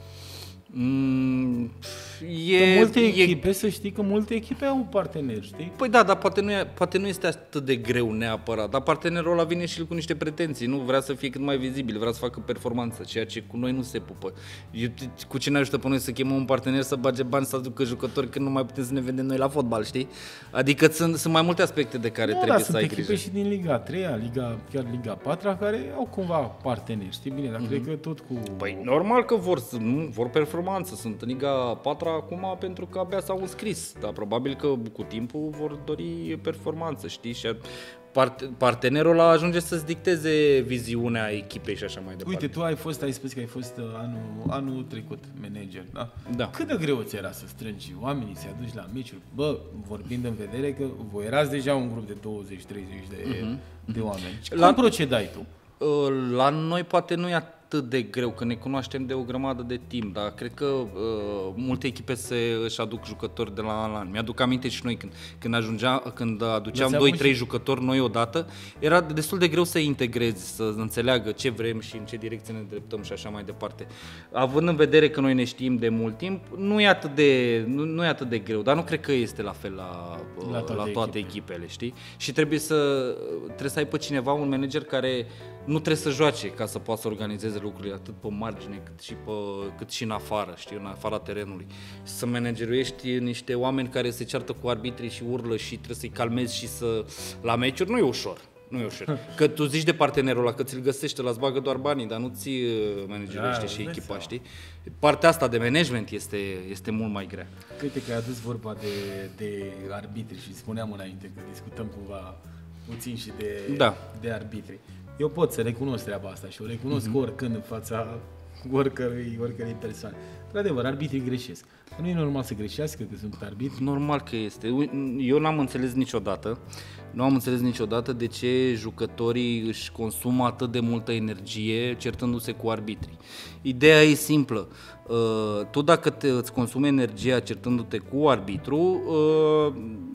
Mm, E, e, multe e, echipe, să știi că multe echipe au un partener, știi? Păi da, dar poate nu, e, poate nu este atât de greu neapărat, dar partenerul ăla vine și el cu niște pretenții, nu vrea să fie cât mai vizibil, vrea să facă performanță, ceea ce cu noi nu se pupă. Eu, cu ce ne ajută pe noi să chemăm un partener să bage bani, să aducă jucători când nu mai putem să ne vedem noi la fotbal, știi? Adică sunt, sunt mai multe aspecte de care Da, trebuie da, să sunt ai echipe grijă. și din Liga a treia, Liga, chiar Liga a patra, care au cumva parteneri, știi bine, dar mm-hmm. cred că tot cu... Păi normal că vor, nu, vor performanță, sunt în Liga a patra acum pentru că abia s-au înscris, dar probabil că cu timpul vor dori performanță, știi? Și part, partenerul ăla ajunge să-ți dicteze viziunea echipei și așa mai departe. Uite, tu ai fost, ai spus că ai fost uh, anul, anul trecut manager, da? Da. Cât de greu ți era să strângi oamenii, să-i aduci la meciuri? Bă, vorbind în vedere că voi erați deja un grup de douăzeci treizeci de, uh-huh. de oameni. La- Cum procedai tu? La noi poate nu e atât de greu, că ne cunoaștem de o grămadă de timp, dar cred că uh, multe echipe se își aduc jucători de la an la an. Mi-aduc aminte și noi când, când, ajungea, când aduceam Lăseam doi și- trei jucători noi odată, era destul de greu să integrezi, să înțeleagă ce vrem și în ce direcție ne îndreptăm și așa mai departe. Având în vedere că noi ne știm de mult timp, nu e atât de, nu, nu e atât de greu, dar nu cred că este la fel la, La la toate toate, la toate echipele, știi? Și trebuie să, trebuie să ai pe cineva, un manager care nu trebuie să joace ca să poată să organizeze lucrurile atât pe margine cât și, pe, cât și în afară, știi, în afara terenului. Să manageruiești niște oameni care se ceartă cu arbitrii și urlă și trebuie să-i calmezi și să... La meciuri nu e ușor. Nu e ușor. Că tu zici de partenerul ăla că ți-l găsește, ăla îți bagă doar banii, dar nu ți manageruiește Da, și îți dai echipa, seama. știi? Partea asta de management este, este mult mai grea. Uite că ai adus vorba de, de arbitri și spuneam înainte că discutăm cumva puțin și de, Da. de arbitri. Eu pot să recunosc treaba asta și o recunosc mm-hmm. oricând în fața oricărui, oricărei persoane. Într-adevăr, arbitrii greșesc. Nu e normal să greșească că sunt arbitri. Normal că este. Eu n-am înțeles niciodată, nu am înțeles niciodată de ce jucătorii își consumă atât de multă energie certându-se cu arbitrii. Ideea e simplă. Uh, Tu dacă te, îți consumi energia certându-te cu arbitru, uh,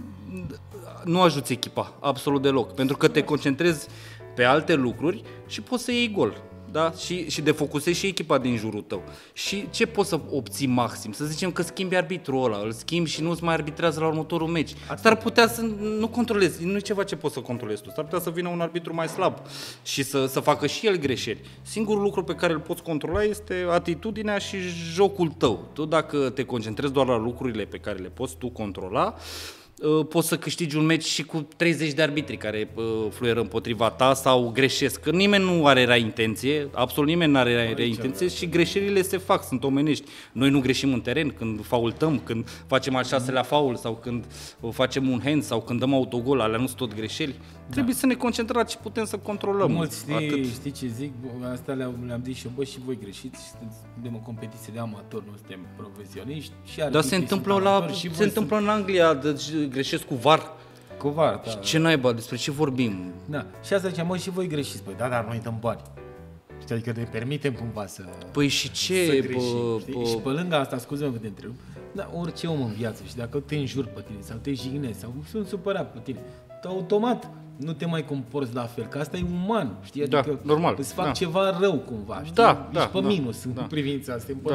nu ajuți echipa absolut deloc, pentru că te concentrezi pe alte lucruri și poți să iei gol. Da? Și, și defocusezi și echipa din jurul tău. Și ce poți să obții maxim? Să zicem că schimbi arbitrul ăla, îl schimbi și nu-ți mai arbitrează la următorul meci. S-ar putea să nu controlezi, nu e ceva ce poți să controlezi tu. S-ar putea să vină un arbitru mai slab și să, să facă și el greșeli. Singurul lucru pe care îl poți controla este atitudinea și jocul tău. Tu dacă te concentrezi doar la lucrurile pe care le poți tu controla, poți să câștigi un meci și cu treizeci de arbitri care uh, fluieră împotriva ta sau greșesc. Că nimeni nu are rea intenție, absolut nimeni nu are rea intenție și greșelile se fac, sunt omenești. Noi nu greșim în teren când faultăm, când facem al șaselea faul sau când facem un hand sau când dăm autogol, alea nu sunt tot greșeli. Da. Trebuie să ne concentrăm la ce putem să controlăm. Mulți știi, Atât. știi ce zic? Bă, asta le-am, le-am zis și eu, bă, și voi greșiți, suntem o competiție de amatori, nu suntem profesioniști. Și Dar arbitrii se întâmplă, sunt la, amatori și se voi întâmplă în Anglia, deci greșesc cu V A R. sunt cu var, da. Ce naiba, despre ce vorbim? Da. Și asta zicea, mă, și voi greșiți. Păi da, dar noi dăm bani. Știi, adică ne permitem cumva să, Păi și să ce? greșim. Bă, Știi? bă, Și pe lângă asta, scuze-mă că te întreb, dar orice om în viață și dacă te înjuri pe tine sau te jignezi sau sunt supărat pe tine, automat nu te mai comporți la fel, că asta e uman, știi? Da, Adică normal, îți fac da. ceva rău cumva, știi? Da, Ești da, pe da, minus da. în privința asta, pe Da. minus.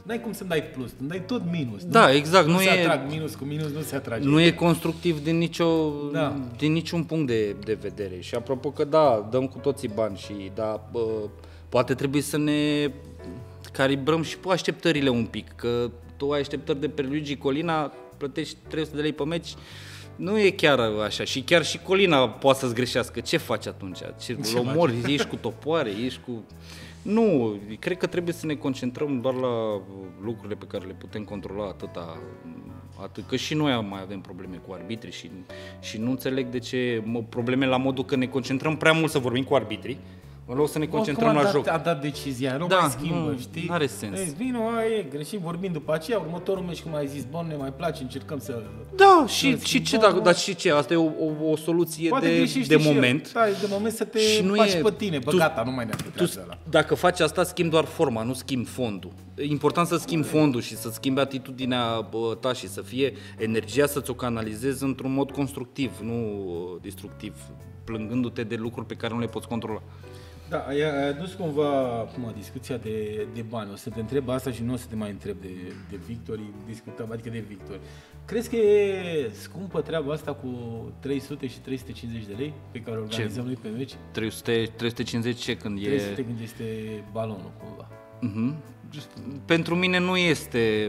N-ai cum să-mi dai plus, îmi dai tot minus. Da, nu? exact. Nu, Nu se e, atrag minus cu minus, nu se atrage. nu e constructiv din, nicio, Da. din niciun punct de, de vedere. Și apropo că da, dăm cu toții bani și da, bă, poate trebuie să ne calibrăm și pe așteptările un pic, că tu ai așteptări de pe Luigi Colina, plătești trei sute de lei pe meci, nu e chiar așa. Și chiar și Colina poate să-ți greșească. Ce faci atunci? Ce, Ce îl omori? Ești cu topoare? Ești cu... Nu, cred că trebuie să ne concentrăm doar la lucrurile pe care le putem controla atâta, atât că și noi mai avem probleme cu arbitrii și, și nu înțeleg de ce mă, probleme la modul că ne concentrăm prea mult să vorbim cu arbitrii, în loc să ne concentrăm Oricum la a dat, joc. a dat decizia, nu Da, mai schimbă, nu, știi? n-are sens. Ei, vino, aia e greșit, vorbim după aceea, următorul meci, cum ai zis, bun, ne mai place, încercăm să... Da, și, să și ce, schimbăm, dacă, dar și ce? Asta e o, o, o soluție Poate de, greșești de și el. moment. Da, e de moment să te Și nu faci e- pe tine, pe tu- gata, nu mai ne Tu, afectează ăla. dacă faci asta, schimbi doar forma, nu schimbi fondul. E important să schimbi fondul și să schimbi atitudinea bă, ta și să fie energia să ți-o canalizezi într-un mod constructiv, nu uh, destructiv, plângându-te de lucruri pe care nu le poți controla. Da, ai, ai adus cumva acum discuția de, de bani. O să te întreb asta și nu o să te mai întreb de, de Victori, discutăm, adică de Victori. Crezi că e scumpă treaba asta cu trei sute și trei sute cincizeci de lei pe care o organizăm noi pe meci? trei sute, trei sute cincizeci ce când trei e... sute când este balonul cumva. Mhm. Pentru mine nu este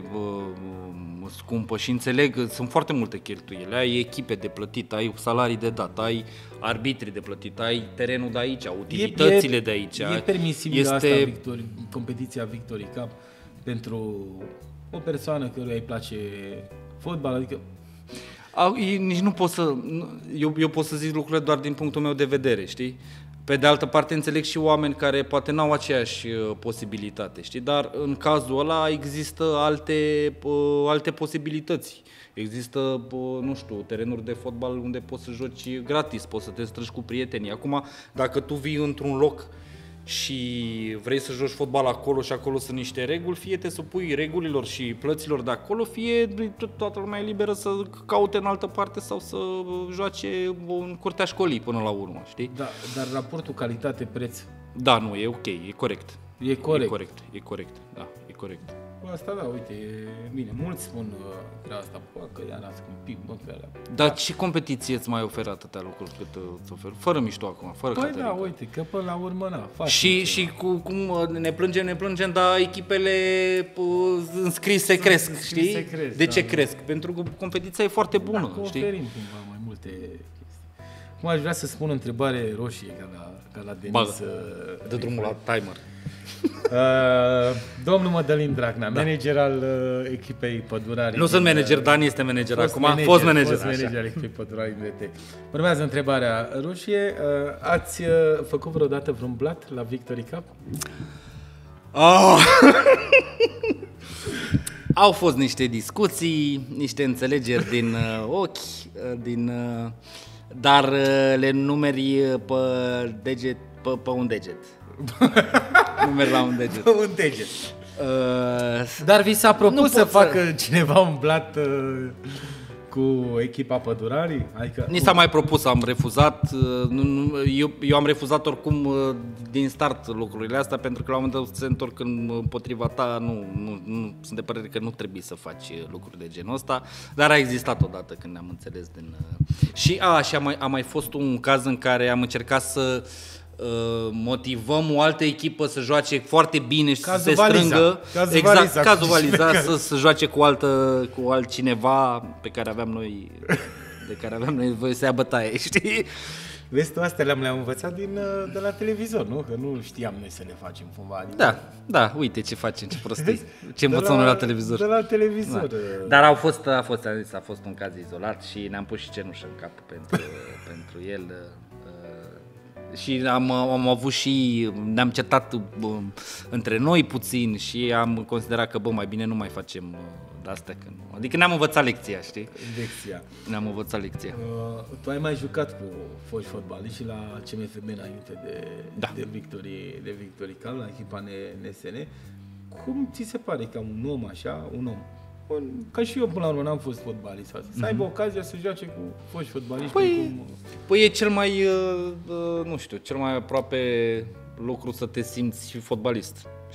uh, scumpă și înțeleg, sunt foarte multe cheltuieli. Ai echipe de plătit, ai salarii de dat, ai arbitri de plătit, ai terenul de aici, utilitățile e, de aici. E permisibil este... asta, Victory, competiția Victory Cup pentru o persoană căruia îi place fotbal, adică Au, e, nici nu pot să... nu- Eu, eu pot să zic lucrurile doar din punctul meu de vedere, știi? Pe de altă parte înțeleg și oameni care poate n-au aceeași uh, posibilitate, știi? Dar în cazul ăla există alte, uh, alte posibilități. Există, uh, nu știu, terenuri de fotbal unde poți să joci gratis, poți să te strângi cu prietenii. Acum, dacă tu vii într-un loc și vrei să joci fotbal acolo și acolo sunt niște reguli, fie te supui regulilor și plăților de acolo, fie toată lumea e liberă să caute în altă parte sau să joace în curtea școlii până la urmă, știi? da, dar raportul calitate-preț Da, nu, e ok, e corect. e corect. E corect, e corect, da, e corect. Bă, asta da, uite, e bine, mulți spun uh, treaba asta, bă, că ea n-a scumpit, bă, că alea. Dar ce competiție îți mai oferă atâtea lucruri cât uh, îți oferă? Fără mișto acum, fără Păi Caterica. da, uite, că până la urmă, na, faci Și, ceva. și cu cum uh, ne plângem, ne plângem, dar echipele uh, înscrise cresc, înscrise știi? cresc, de da, ce da. cresc? Pentru că competiția e foarte bună, Da, că știi? oferim cumva mai multe chestii. Cum aș vrea să spun întrebare roșie, ca la, ca la Denis. Bagă. Uh, Dă drumul la timer. Uh, domnul Mădălin Dragnea, da. manager al uh, echipei Pădurarii. Nu sunt din, manager, uh, Dani este manager fost acum, manager, fost manager. Fost manager așa. al echipei Pădurarii din D T. Urmează întrebarea roșie. Uh, ați uh, făcut vreodată vreun blat la Victory Cup? Oh! Au fost niște discuții, niște înțelegeri din uh, ochi, uh, din, uh, dar uh, le numeri uh, pe deget, pe, pe un deget. Numeri la un deget. Un deget. Uh, Dar vi s-a Nu propus pot să să- facă cineva un blat uh, cu echipa Pădurarii? Adică, Ni s-a mai propus, am refuzat. uh, nu- nu- Eu, eu am refuzat oricum uh, din start lucrurile astea, pentru că la un moment dat se întorc în- împotriva ta. Nu, nu, nu, sunt de părere că nu trebuie să faci uh, lucruri de genul ăsta, dar a existat odată când ne-am înțeles din... uh, Și, a, și a, mai, a mai fost un caz în care am încercat să uh, motivăm o altă echipă să joace foarte bine și Cazul să se Valiza. strângă. Cazul exact, Valiza, cazul cu Valiza, care- să, să joace cu, altă, cu altcineva pe care aveam noi... de care aveam nevoie să ia bătaie, știi? vezi tu, astea le-am, le-am învățat din, uh, de la televizor, nu? Că nu știam noi să le facem cumva. Adică, Da, da, uite ce facem, ce prostii, vezi? ce De învățăm noi la televizor. De la televizor. Da. uh, Dar au fost, a fost, am zis, a fost un caz izolat și ne-am pus și cenușă în cap pentru, pentru el. uh, Și am, am avut și, ne-am certat bă, între noi puțin și am considerat că, bă, mai bine nu mai facem uh, de-astea. Că nu. Adică ne-am învățat lecția, știi? Lecția. Ne-am învățat lecția. Uh, tu ai mai jucat cu foști fotbaliști și la C M F B înainte de, Da. de Victory, de Victory Cup, la echipa N S N. Cum ți se pare ca un om așa, un om? Un, ca și eu până la urmă n-am fost fotbalist, să mm-hmm. aibă ocazia să joace cu foști fotbaliști. Păi, cum, păi e cel mai, uh, uh, nu știu, cel mai aproape lucru să te simți fotbalist.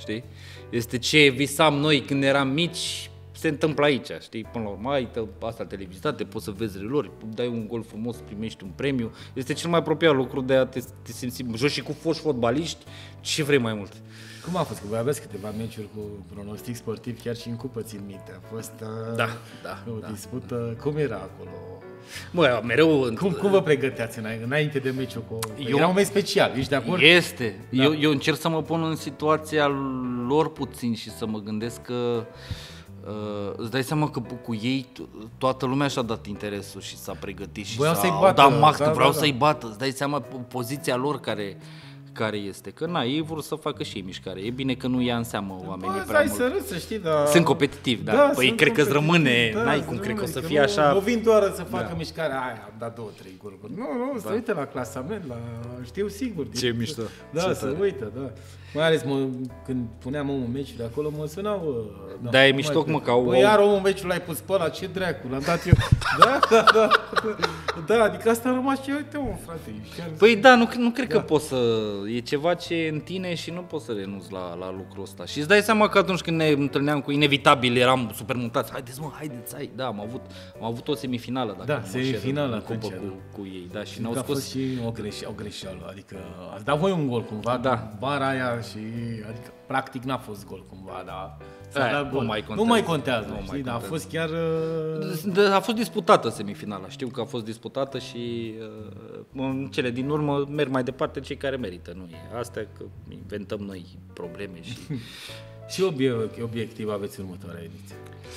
știi? Este ce visam noi când eram mici, se întâmplă aici, știi? Până la urmă, ai asta televizitate, poți să vezi relori, dai un gol frumos, primești un premiu. Este cel mai apropiat lucru de a te, te simți. Joci și cu foști fotbaliști, ce vrei mai mult? Cum a fost? Că voi aveți câteva meciuri cu pronostic sportiv, chiar și în cupă, țin minte. A fost da, da, o da. dispută. Cum era acolo? Bă, mereu... Cum, cum vă pregăteați înainte de meciul cu... Eu, era un meci special, ești de acord? Este. Da. Eu, eu încerc să mă pun în situația lor puțin și să mă gândesc că uh, îți dai seama că cu ei toată lumea și-a dat interesul și s-a pregătit și Voiau s-a să-i bată, dat max, da, vreau da, da. să-i bată. Îți dai seama poziția lor care... care este, că na, ei vor să facă și ei mișcare. E bine că nu ia în seamă oamenii Bă, prea hai mult. să râzi, să știi, dar... Sunt competitivi, da. Da, Păi sunt cred că îți competitivi, rămâne, da, n-ai îți cum, cred că o să rămâne, fie nu, așa. Nu vin doar să facă Da. mișcarea aia, am dat două, trei goluri. Nu, nu, să uite la clasament, la... știu sigur. Ce mișto. Da, Ce să tare. uită, da. Mai ales mă, când puneam omul meciul de acolo, mă sunau... Da, Da, e nu mișto mai mă, că au- Păi iar omul meciul l-ai pus pe ăla, ce dracu, l-am dat eu. Da, da, da. Da, adică asta a rămas și eu, uite mă, frate. Chiar... Păi da, nu, nu cred Da. că poți să... E ceva ce e în tine și nu poți să renunți la, la lucrul ăsta. Și îți dai seama că atunci când ne întâlneam cu inevitabil, eram super mutați. Haideți mă, haideți, hai. Da, am avut, am avut o semifinală, dacă Da, nu mă înșel, semifinală în cupă atunci, cu, cu ei. Da, și ne-au Că a scos... fost și o, greșe, o greșeală, adică ați dat voi un gol cumva, Da. bara aia și, adică practic n-a fost gol cumva, dar s-a Aia, dat nu gol. mai Nu contează. mai contează, Nu mai știi, dar a contează. fost chiar... uh, Da, a fost disputată semifinala, știu că a fost disputată și uh, în cele din urmă merg mai departe cei care merită, nu e astea că inventăm noi probleme și... Și obie- obiectiv aveți următoarea ediție.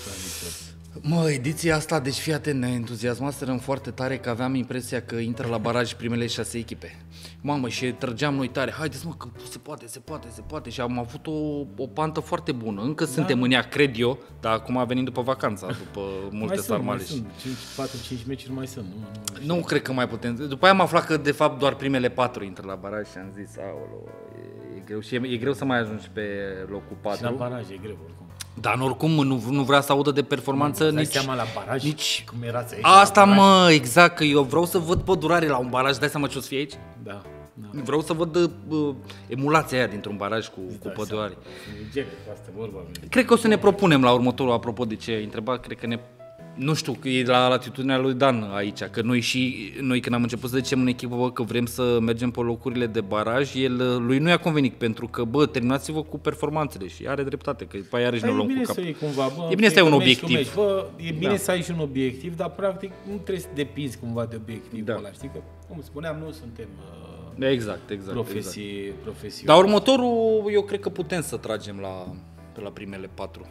Mă, ediția asta, deci fii atent, ne entuziasmaserăm foarte tare că aveam impresia că intră la baraj primele șase echipe. Mamă, și trăgeam noi tare, haideți mă că se poate, se poate, se poate și am avut o, o pantă foarte bună. Încă suntem în ea, cred eu, dar acum a venit după vacanța, după multe Mai sunt, mai sarmale. sunt, patru cinci meciuri mai sunt, nu? nu Nu cred că mai putem. După aia am aflat că de fapt doar primele patru intră la baraj și am zis, aolo, e, e greu. Și e, e greu să mai ajungi pe locul Și la patru. baraj e greu oricum. Dar oricum nu, nu vrea să audă de performanță Îți dai nici... seama la baraj nici... cum erați aici? Asta la baraj? mă, exact, că eu vreau să văd pădurare la un baraj, dai seama ce o să fie aici? Da, da. Vreau să văd uh, emulația aia dintr-un baraj cu, cu Dai pădurare. seama, e gene, cu asta vorba. Cred că o să ne propunem la următorul, apropo de ce ai întrebat, cred că ne... Nu știu, că e la latitudinea lui Dan aici, că noi și noi când am început să zicem în echipă, bă, că vrem să mergem pe locurile de baraj, el, lui nu i-a convenit, pentru că, bă, terminați-vă cu performanțele și are dreptate, că după aia iarăși ne Dar e luăm bine cu cap. să iei cumva, bă, E bine să ai un meci cu obiectiv. meci. Bă, e bine Da. să ai și un obiectiv, dar practic nu trebuie să depinzi cumva de obiectivul Da. ăla, știi că, cum spuneam, nu suntem uh, Exact, exact. exact. profesii, profesii. Dar următorul, eu cred că putem să tragem la, pe la primele patru.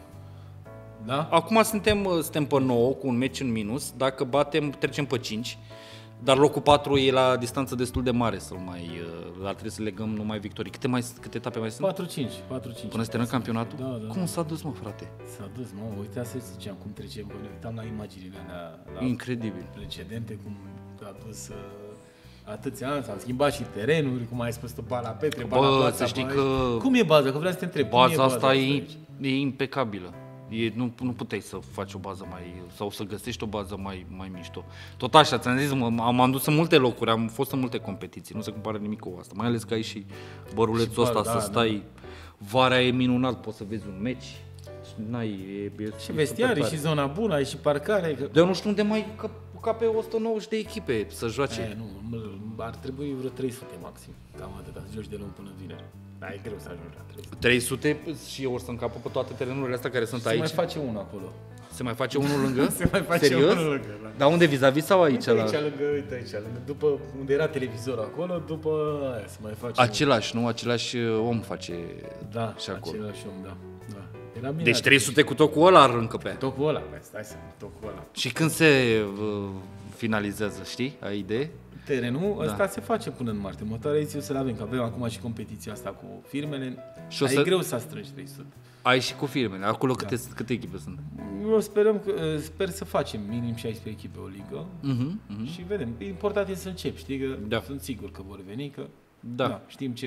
Da? Acum suntem, suntem pe nouă cu un meci în minus, dacă batem trecem pe cinci, dar locul patru e la distanță destul de mare să mai, ar trebui să legăm numai victorii. Câte, mai, câte etape mai sunt? patru cinci, patru cinci. Până se termină campionatul? Da, da. Cum s-a dus, mă, frate? S-a dus, mă, uite, să ziceam cum trecem, că ne uitam la imaginile alea, la Incredibil. precedente, cum a dus uh, atâția ani, s-au schimbat și terenuri, cum ai spus tu, Bala Petre, Bala Bă, Plața, să știi Bala- că Cum e baza? Că vreau să te întreb. cum Baza e asta e, aici? e impecabilă. E, nu, nu puteai să faci o bază mai, sau să găsești o bază mai, mai mișto. Tot așa, ți-am zis, m- am, am dus în multe locuri, am fost în multe competiții, nu se compară nimic cu asta. Mai ales că ai și bărulețul Și bar, ăsta, da, să stai, vara e minunat, poți să vezi un meci, n-ai, e, e Și super vestiare, tare. și zona bună, ai și parcare. Că... De eu nu știu unde mai ca, ca pe o sută nouăzeci de echipe să joace. E, nu, mă- ar trebui vreo trei sute maxim, cam atâta, să joci de luni până vineri. Da, e greu să ajungi la trei sute. trei sute și ori să încapă pe toate terenurile astea care sunt Se aici. mai face unul acolo. Se mai face unul lângă? Se mai face Serios? unul lângă, da. Dar unde, vis-a-vis sau aici? Uite La... aici, lângă, uite aici, lângă, după unde era televizorul acolo, după aia se mai face Același, nu? Același om face unul. Da, și acolo. același om, da. da. Era bine. Deci trei sute cu tot cu ăla ar încăpea. Tot cu ăla, bă, stai să tot cu ăla. Și când se uh, finalizează, știi? Ai idee? Terenul Da. ăsta se face până în martie. Următoarea ediție o să-l avem, că avem acum și competiția asta cu firmele. Și o Dar să- e greu să strângi trei sute. Ai și cu firmele. Acolo Da. câte, câte echipe sunt? Eu sperăm că, sper să facem minim șaisprezece echipe o ligă Mhm, mhm. și vedem. Important e să încep, știi că Da. sunt sigur că vor veni, că Da. știm ce...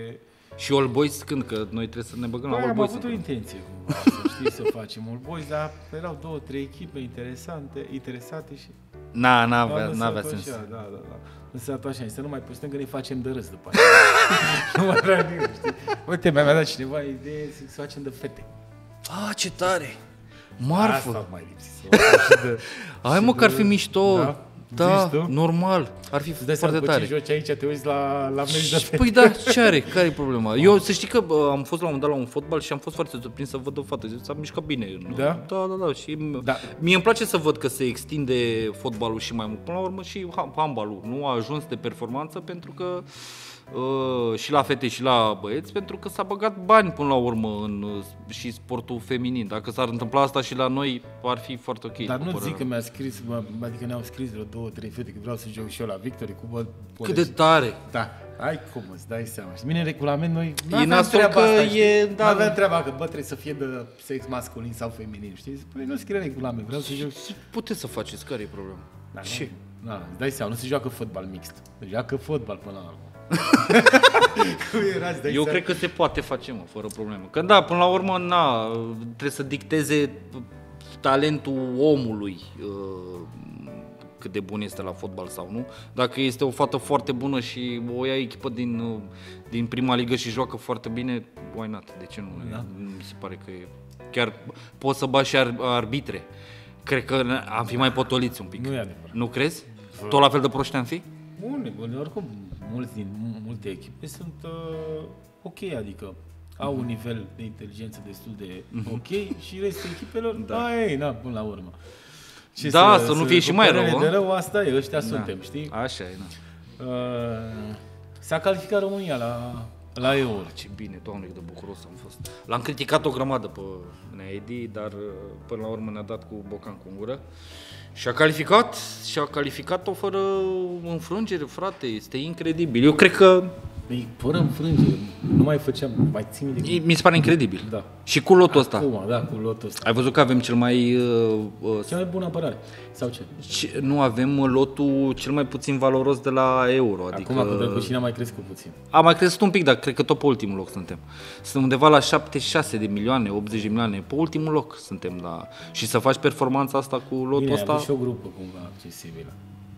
Și All Boys când? Că noi trebuie să ne băgăm la Bă, All am Boys. avut o încă. intenție cumva, să știi să facem All Boys, dar erau două, trei echipe interesante, interesate și... Na, am n-avea, lăsat-o n-avea așa, sens. Da, da, da. Lăsat-o așa, să nu mai postăm că ne facem de râs după aceea. Nu mai vrea nimeni, știi? Uite, mi-a dat cineva idee să facem de fete. Ah, ce tare! Marfă! Asta mai lipsi. Hai mă, că ar fi mișto. Da? Da, normal. Ar fi Dai foarte seama, tare. ce joci aici, te uiți la, la meci de fete. Păi da, ce are? Care e problema? Eu să știi că bă, am fost la un moment dat la un fotbal și am fost foarte surprins să văd o fată. S-a mișcat bine. Da? Da, da, da. Și Da. mie îmi place să văd că se extinde fotbalul și mai mult. Până la urmă și handbalul nu a ajuns de performanță pentru că uh, și la fete și la băieți, pentru că s-a băgat bani până la urmă în uh, și sportul feminin. Dacă s-ar întâmpla asta și la noi, ar fi foarte ok. Dar nu zic că mi-a scris, mă, adică ne-au scris vreo două, trei fete că vreau să joc și eu la Victory cu bă, Cât de tare! Da, ai cum îți dai seama. Și bine, în regulament noi nu E aveam nasol treaba că asta, e- știi? da. Nu aveam treaba că bă, trebuie să fie de sex masculin sau feminin, știi? Păi nu scrie regulament, vreau să joc. Puteți să faceți, care e problema? Da, Ce? Nu, da, îți dai seama, nu se joacă fotbal mixt. Se joacă fotbal până la urmă. Cum era, îți dai Eu seama? cred că se poate face, mă, fără problemă. Că da, până la urmă, na, trebuie să dicteze talentul omului uh, cât de bun este la fotbal sau nu. Dacă este o fată foarte bună și o ia echipă din, uh, din prima ligă și joacă foarte bine, why not? De ce nu? Da. Mi se pare că e... Chiar poți să bași și ar- arbitre. Cred că am fi mai potoliți un pic. Nu e adevărat. Nu crezi? Tot la fel de proști am fi? Bun, bun, oricum, mulți din multe echipe sunt uh, ok, adică au un nivel de inteligență destul de ok și restul echipelor, da, ai, na, până la urmă. Ce Da, să nu fie și mai rău, de a? rău, asta e, ăștia suntem, știi? Așa e, da. Uh, s-a calificat România la, la Euro. Ce bine, Doamne, cât de bucuros am fost. L-am criticat o grămadă pe Needi, dar până la urmă ne-a dat cu bocan cu gură. Și a calificat, și a calificat-o fără înfrângere, frate, este incredibil. Eu cred că Păi, fără înfrângere, nu mai făceam, mai țin de... mi se pare incredibil. Da. Și cu lotul ăsta. Acum, da, cu lotul ăsta. Ai văzut că avem cel mai... Uh, uh, Cea mai bună apărare, sau ce? ce- nu avem lotul cel mai puțin valoros de la Euro. Adică Acum, cu Drăgușin a mai crescut puțin. a mai crescut un pic, dar cred că tot pe ultimul loc suntem. Suntem undeva la șaptezeci și șase de milioane, optzeci de milioane, pe ultimul loc suntem la... Și să faci performanța asta cu lotul Bine, ăsta... ai și o grupă cumva accesibilă.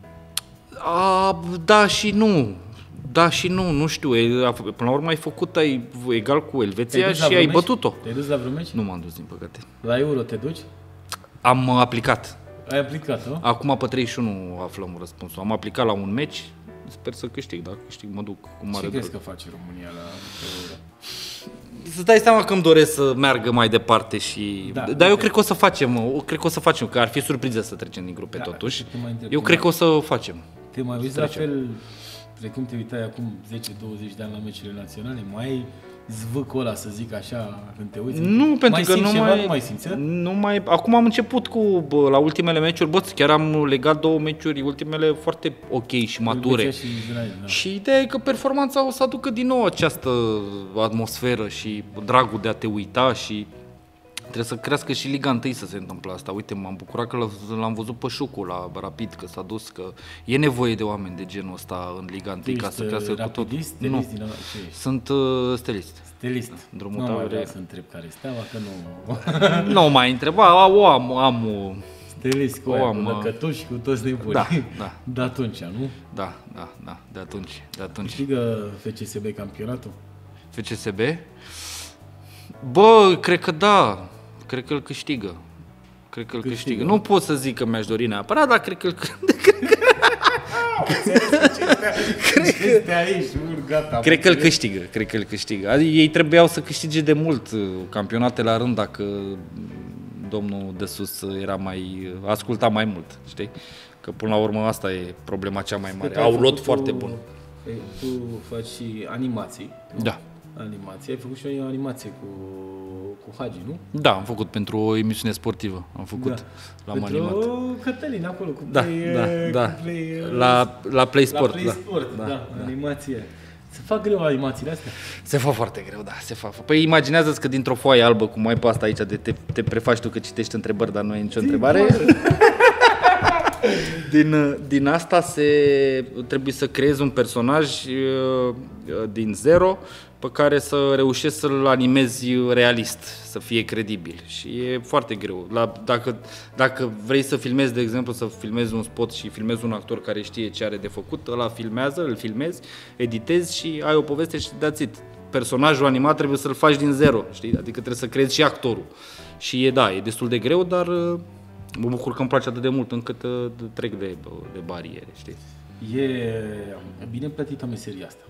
A, da și nu. Da și nu, nu știu. E, a, până la urmă ai făcut ai, egal cu Elveția dus la și vreo ai meci? bătut-o. Te-ai dus la vreun meci? Nu m-am dus, din păcate. La Euro te duci? Am uh, aplicat. Ai aplicat, nu? Acum pe treizeci și unu aflăm răspunsul. Am aplicat la un meci. Sper să câștig. Dacă câștig, mă duc cu mare Ce crezi drag. că face România la Euro? Să dai seama că îmi doresc să meargă mai departe și... Da, Dar eu uite. cred că o să facem, eu cred că o să facem, că ar fi surpriză să trecem din grupe Da, totuși. te mai întreb, Eu te cred mai- că o să o facem. Te mai uiți Să la trecem. fel precum te uitai acum zece douăzeci de ani la meciurile naționale? Mai ai zvâcul ăla, să zic așa, când te uiți? Nu, pentru mai că simți nu ceva? mai... Nu mai simți, a? Nu mai... Acum am început cu, bă, la ultimele meciuri, bă, chiar am legat două meciuri, ultimele foarte ok și mature. Elveția și Israel, da. Și ideea e că performanța o să aducă din nou această atmosferă și dragul de a te uita și trebuie să crească și Liga unu să se întâmple asta. Uite, m-am bucurat că l- l-am văzut pe Șucu la Rapid, că s-a dus, că e nevoie de oameni de genul ăsta în Liga unu ca să crească cu tot. rapidist, stelist din ăla, ce ești? Sunt uh, stelist. Stelist. Drumul nu tău mai e- vreau să întreb care e steaua, că nu... Nu mai întreba, o am, am o... Stelist cu O aia, am, cu lăcătuși, cu toți nebunii. Da, da. De atunci, nu? Da, da, da, de atunci, de atunci. Câștigă F C S B campionatul? F C S B? Bă, cred că da. Cred că îl câștigă. Cred că îl câștigă. Câștigă. Nu pot să zic că mi-aș dori neapărat, dar cred că îl Este aici, ur, gata. Cred că îl câștigă, cred că îl câștigă. Adică ei trebuiau să câștige de mult uh, campionate la rând dacă domnul de sus era mai asculta mai mult, știi? Că până la urmă asta e problema cea mai mare. Ai Au lot făcut foarte tu- bun. Tu faci și animații. nu? Da. Animații. Ai făcut și o animație cu, cu Hagi, nu? Da, am făcut pentru o emisiune sportivă. Am făcut, Da. l-am Pentru animat. Cătălin, acolo, cu Da, Play, da, cu da. Play, La, la Play la Sport, Play da. Sport, da, Da, da, da. animație. Se fac greu animațiile astea. Se fac foarte greu, da, se fac. Păi imaginează-ți că dintr-o foaie albă, cum ai pe asta aici, de te, te prefaci tu că citești întrebări, dar nu ai nicio întrebare. din, din asta se trebuie să creezi un personaj uh, din zero pe care să reușești să-l animezi realist, să fie credibil. Și e foarte greu. La, dacă, dacă vrei să filmezi, de exemplu, să filmezi un spot și filmezi un actor care știe ce are de făcut, ăla filmează, îl filmezi, editezi și ai o poveste și that's it. Personajul animat trebuie să-l faci din zero, știi? Adică trebuie să creezi și actorul. Și e, da, e destul de greu, dar mă bucur că îmi place atât de mult încât trec de, de bariere, știi? E bine plătită meseria asta.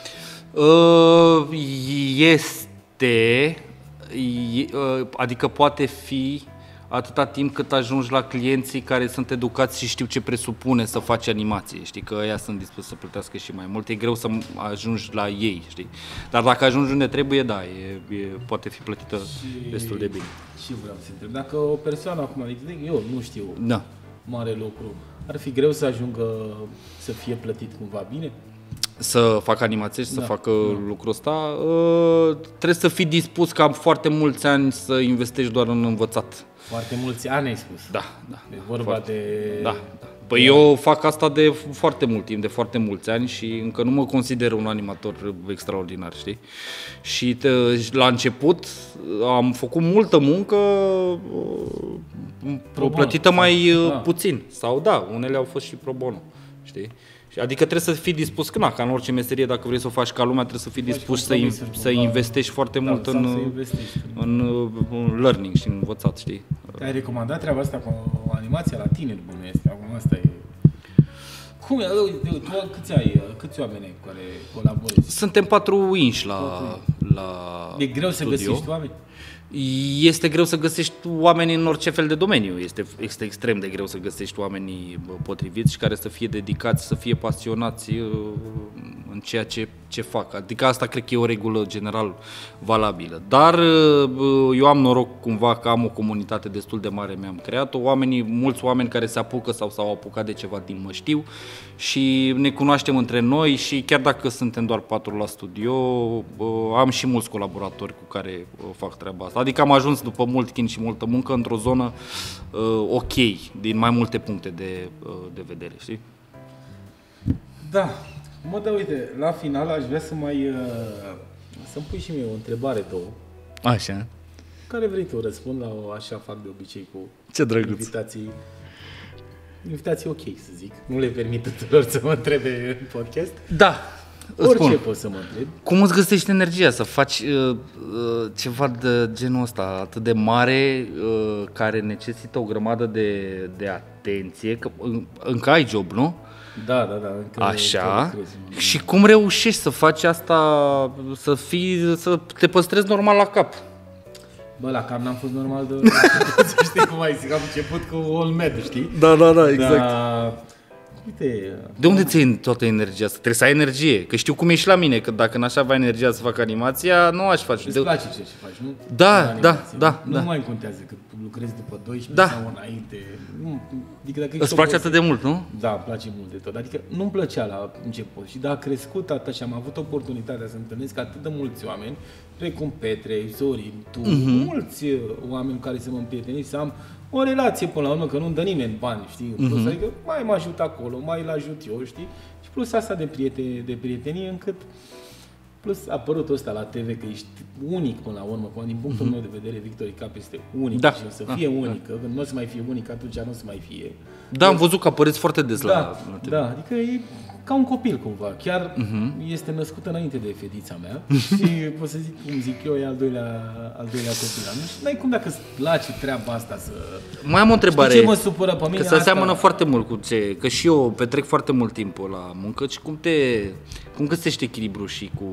Este, adică poate fi atâta timp cât ajungi la clienții care sunt educați și știu ce presupune să faci animație, știi, că ăia sunt dispuși să plătească și mai mult, e greu să ajungi la ei, știi, dar dacă ajungi unde trebuie, da, e, e, poate fi plătită și, destul de bine. Și vreau să întreb, dacă o persoană acum, eu nu știu da. Mare lucru, ar fi greu să ajungă să fie plătit cumva bine? Să facă animație și da, să facă da. lucrul ăsta, uh, trebuie să fii dispus ca foarte mulți ani să investești doar în învățat. Foarte mulți ani ai spus? Da, da. E vorba foarte... de... Da, da. Păi eu fac asta de foarte mult timp, de foarte mulți ani și încă nu mă consider un animator extraordinar, știi? Și te, la început am făcut multă muncă pro plătită bono, mai sau, puțin. Da. Sau da, unele au fost și pro bono, știi? Adică trebuie să fii dispus, că, na, ca în orice meserie, dacă vrei să o faci ca lumea, trebuie să fii dispus să, să investești foarte da, mult în, în, în learning și în învățat, știi? Ai recomandat treaba asta cu animația la tineri, bănuiesc, acum asta e... Cum e? Tu câți ai, câți oameni ai cu care colaborezi? Suntem patru inși la, la E greu studio. Să găsești oameni? Este greu să găsești oameni în orice fel de domeniu. Este, este extrem de greu să găsești oamenii potriviți și care să fie dedicați, să fie pasionați în ceea ce, ce fac. Adică asta cred că e o regulă general valabilă. Dar eu am noroc cumva că am o comunitate destul de mare, mi-am creat-o. Oamenii, mulți oameni care se apucă sau s-au apucat de ceva timp mă știu și ne cunoaștem între noi și chiar dacă suntem doar patru la studio, am și mulți colaboratori cu care fac treaba asta. Adică am ajuns după mult chin și multă muncă într-o zonă uh, ok, din mai multe puncte de, uh, de vedere, știi? Da. Mă, da, uite, la final aș vrea să mai uh, să-mi pui și mie o întrebare, două. Așa. Care vrei tu, răspund la o, așa fac de obicei cu Ce drăguț. invitații. Invitații ok, să zic. Nu le permit tuturor să mă întrebe în podcast. Da. Orice spun. Poți să mă întreb. Cum îți găsești energia să faci uh, uh, ceva de genul ăsta atât de mare, uh, care necesită o grămadă de, de atenție, că în, încă ai job, nu? Da, da, da. Încă așa. Lucrezi, și cum reușești să faci asta, să fii, să te păstrezi normal la cap? Bă, la cap n-am fost normal de... știi cum ai zis, am început cu all med, știi? Da, da, da, exact. Da. Uite, de unde ți-ai toată energia asta? Trebuie să ai energie, că știu cum ești la mine, că dacă n-aș avea energia să fac animația, nu aș face. Îți place ce faci, nu? Da, da, da. Nu da. mai contează că lucrezi după doisprezece da. sau înainte. Nu, adică dacă îți place atât de mult, nu? Da, îmi place mult de tot. Adică nu-mi plăcea la început și da, a crescut atât și am avut oportunitatea să întâlnesc atât de mulți oameni, precum Petre, Zorin, tu, uh-huh. mulți oameni care să mă împrietenesc, să am o relație până la urmă, că nu-mi dă nimeni bani, știi? Plus, uh-huh. adică mai mă ajut acolo, mai îl ajut eu, știi? Și plus asta de, prietenie, de prietenie, încât plus a apărut ăsta la T V, că ești unic până la urmă, din punctul uh-huh. meu de vedere, Victory Cup este unic da. și o să fie da. unic, că când nu o să mai fie unic, atunci nu o să mai fie. Da, am văzut că apăreți foarte des da, la, la T V. Da, adică e ca un copil cumva, chiar uh-huh. este născut înainte de fetița mea și pot să zic, cum zic eu, e al doilea, al doilea copil. Nu ai cum dacă îți place treaba asta să... Mai am o întrebare. Știi ce mă supără pe mine? Că se seamănă foarte mult cu ce, că și eu petrec foarte mult timp la muncă și cum te, cum găsești echilibru și cu,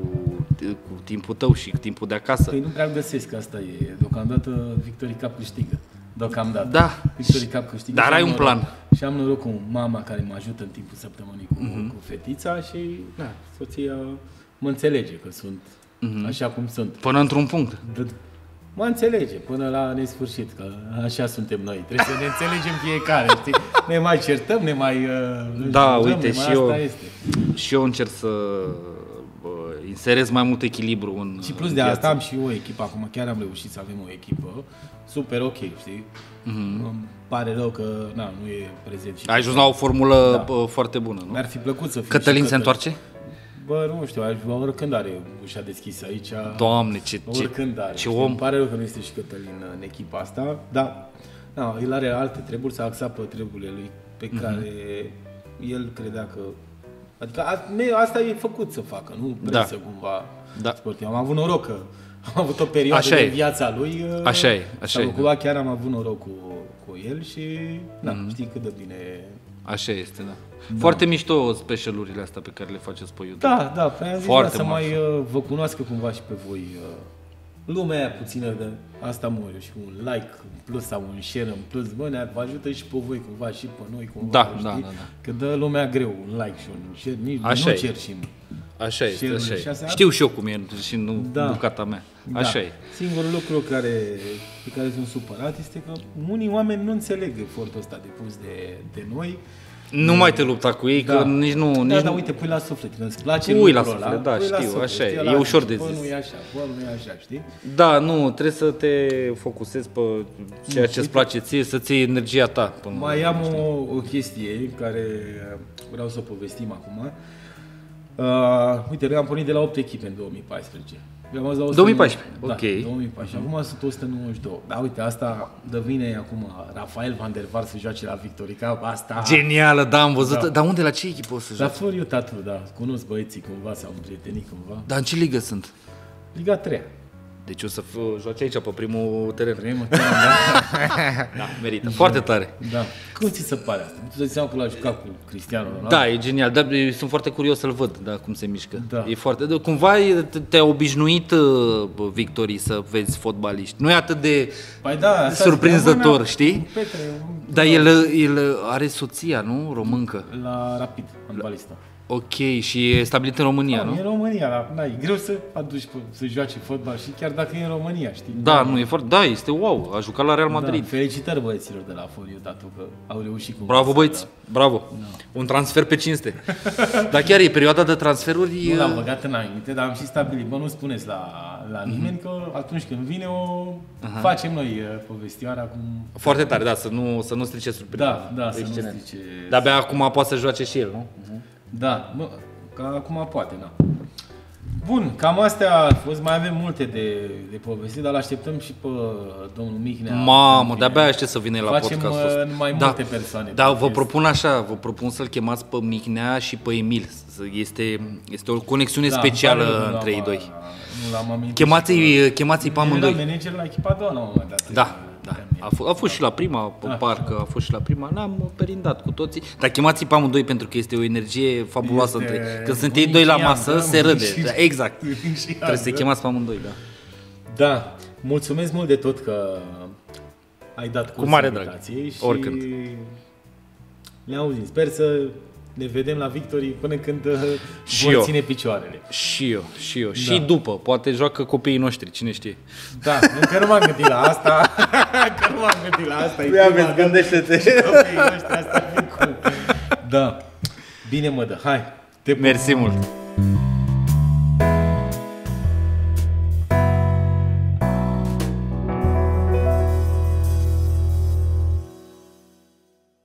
cu timpul tău și cu timpul de acasă? Păi nu prea găsesc, asta e, deocamdată Victory Cup câștigă. Deocamdată. Da. Victory Cup câștigă. Dar ai un plan. Și am noroc cu mama care mă ajută în timpul săptămânii cu, uh-huh. cu fetița și da, soția mă înțelege că sunt uh-huh. așa cum sunt. Până într-un punct. D- mă înțelege până la nesfârșit, că așa suntem noi. Trebuie să ne înțelegem fiecare, știi? Ne mai certăm, ne mai... Uh, da, jucăm, uite, ne și mai eu, asta este. și eu încerc să inserezi mai mult echilibru în Și plus în de viață. asta am și o echipă acum, chiar am reușit să avem o echipă super ok, știi? Mm-hmm. Îmi pare rău că na, nu e prezent și... Ai ajuns la o formulă Da. bă, foarte bună, nu? Mi-ar fi plăcut să fiu Cătălin și se întoarce? Bă, nu știu, aș vrea oricând are ușa deschisă aici. Doamne, ce, ce, Oricând are. ce Știi? om. Îmi pare rău că nu este și Cătălin în echipa asta, dar na, el are alte treburi, să axa pe treburile lui pe Mhm. care el credea că... Adică a, me- asta e făcut să facă, nu presă Da. cumva Da. sportiv. Am avut noroc că am avut o perioadă Așa din e. viața lui. Așa e, așa s-a e, ocupat, chiar am avut noroc cu, cu el și na, Mhm. știi cât de bine... Așa este, da. Foarte mișto specialurile astea pe care le faceți pe YouTube. Da, da, păi am zis Foarte da, să marfă. mai uh, vă cunoască cumva și pe voi uh, lumea aia puțină de asta mă eu și un like în plus sau un share în plus, bă, ne vă ajută și pe voi cumva și pe noi cumva, Da, știi? da, da, da. Că dă lumea greu un like și un share, nici Așa nu e. cer și Așa este, share-uri așa și e. astea. Știu și eu cum e și nu Da. bucata mea. Așa da. e. Singurul lucru care, pe care sunt supărat este că unii oameni nu înțeleg efortul ăsta depus de, de noi. Nu mai te lupta cu ei, că nici nu... Da, Nici dar nu... uite, pui la suflet, când îți place Pui la lucrul ăla, suflet, da, pui la știu, suflet, așa e, știi, e ăla ușor zici, de bă, zis. nu e așa, bă, nu e așa, știi? Da, nu, trebuie să te focusezi pe ceea ce îți place ție, să-ți iei energia ta. Până la Mai urmă, am știi? o, o chestie care vreau să o povestim acum. Uh, uite, noi am pornit de la opt echipe în două mii paisprezece. Eu am ajuns la o sută două mii paisprezece, da, ok. două mii paisprezece. Acum sunt o sută nouăzeci și doi. Dar uite, asta dă vine acum Rafael Van der Vaart să joace la Victory Cup. Asta... Genială, da, am văzut. Da. Dar unde, la ce echipă o să La joci? For You Tattoo, da. Cunosc băieții cumva sau prietenii cumva. Dar în ce ligă sunt? Liga trei. Deci o să f- joci aici, pe primul teren. Primul, Da, merită. Foarte tare. da. Cum ți se pare asta? Tu dai seama că l-a jucat cu Cristiano Ronaldo? Da, e genial, dar e- sunt foarte curios să-l văd, da, cum se mișcă. Da. E foarte, de- cumva e- te- te-a obișnuit, uh, Victorii, să vezi fotbaliști. Nu e atât de Păi da, asta surprinzător, zic, știi? Petre, un- Dar el, el are soția, nu? Româncă. la Rapid, handbalista. Ok, și e stabilit în România, E nu? în România, dar na, e greu să aduci pe, să joace fotbal și chiar dacă e în România, știi? Da, nu, e foarte, da, este wow, a jucat la Real Madrid. Da, felicitări băieților de la For You Tattoo că au reușit cu Bravo băieți, bravo. Un transfer pe cinste. Dar chiar e perioada de transferuri. Nu l-am băgat înainte, dar am și stabilit, bă, nu spuneți la, la nimeni că atunci când vine o facem noi uh, povestioara cum... Foarte tare, da, să nu, să nu strice surpriza. Da, da, să nu Excelent. strice... De-abia acum poate să joace și el, nu? Da, mă, că acum poate, da. Bun, cam astea a fost, mai avem multe de, de povestit, dar l-așteptăm și pe domnul Mihnea. Mamă, de-abia aștept să vină la Facem podcastul ăsta. uh, mai Da. multe persoane. Da, pe vă acest- propun așa, vă propun să-l chemați pe Mihnea și pe Emil. Să- Este, este o conexiune Da, specială îmi pare rău, nu între ei l-am, doi. Nu l-am amintit. Chemați-i, chemați-i pe Era amândoi. manager la echipa a doua la un moment dat. Da, da. A, f- a fost și la prima, pe Da. parcă a fost și la prima, n-am perindat cu toții. Dar chemați-i pe amândoi pentru că este o energie fabuloasă Este între. Când sunt ei doi la yin și masă, yang, se da, râde. și- Da, exact. yin și yang, Trebuie să-i da. chemați pe amândoi, da. Da, mulțumesc mult de tot că ai dat curs mare drag. invitației și Oricând. ne auzim. Sper să ne vedem la Victory până când uh, Și vor eu. ține picioarele. Și eu, și eu. Da. Și după, poate joacă copiii noștri, cine știe. Da, încă nu m-am gândit la asta. Încă nu m-am gândit la asta. E Ia prima vezi, dată. gândește-te. Copiii noștri, asta ar fi cool. Da. Bine, mă, dă. Hai. Te pup. Mersi mult.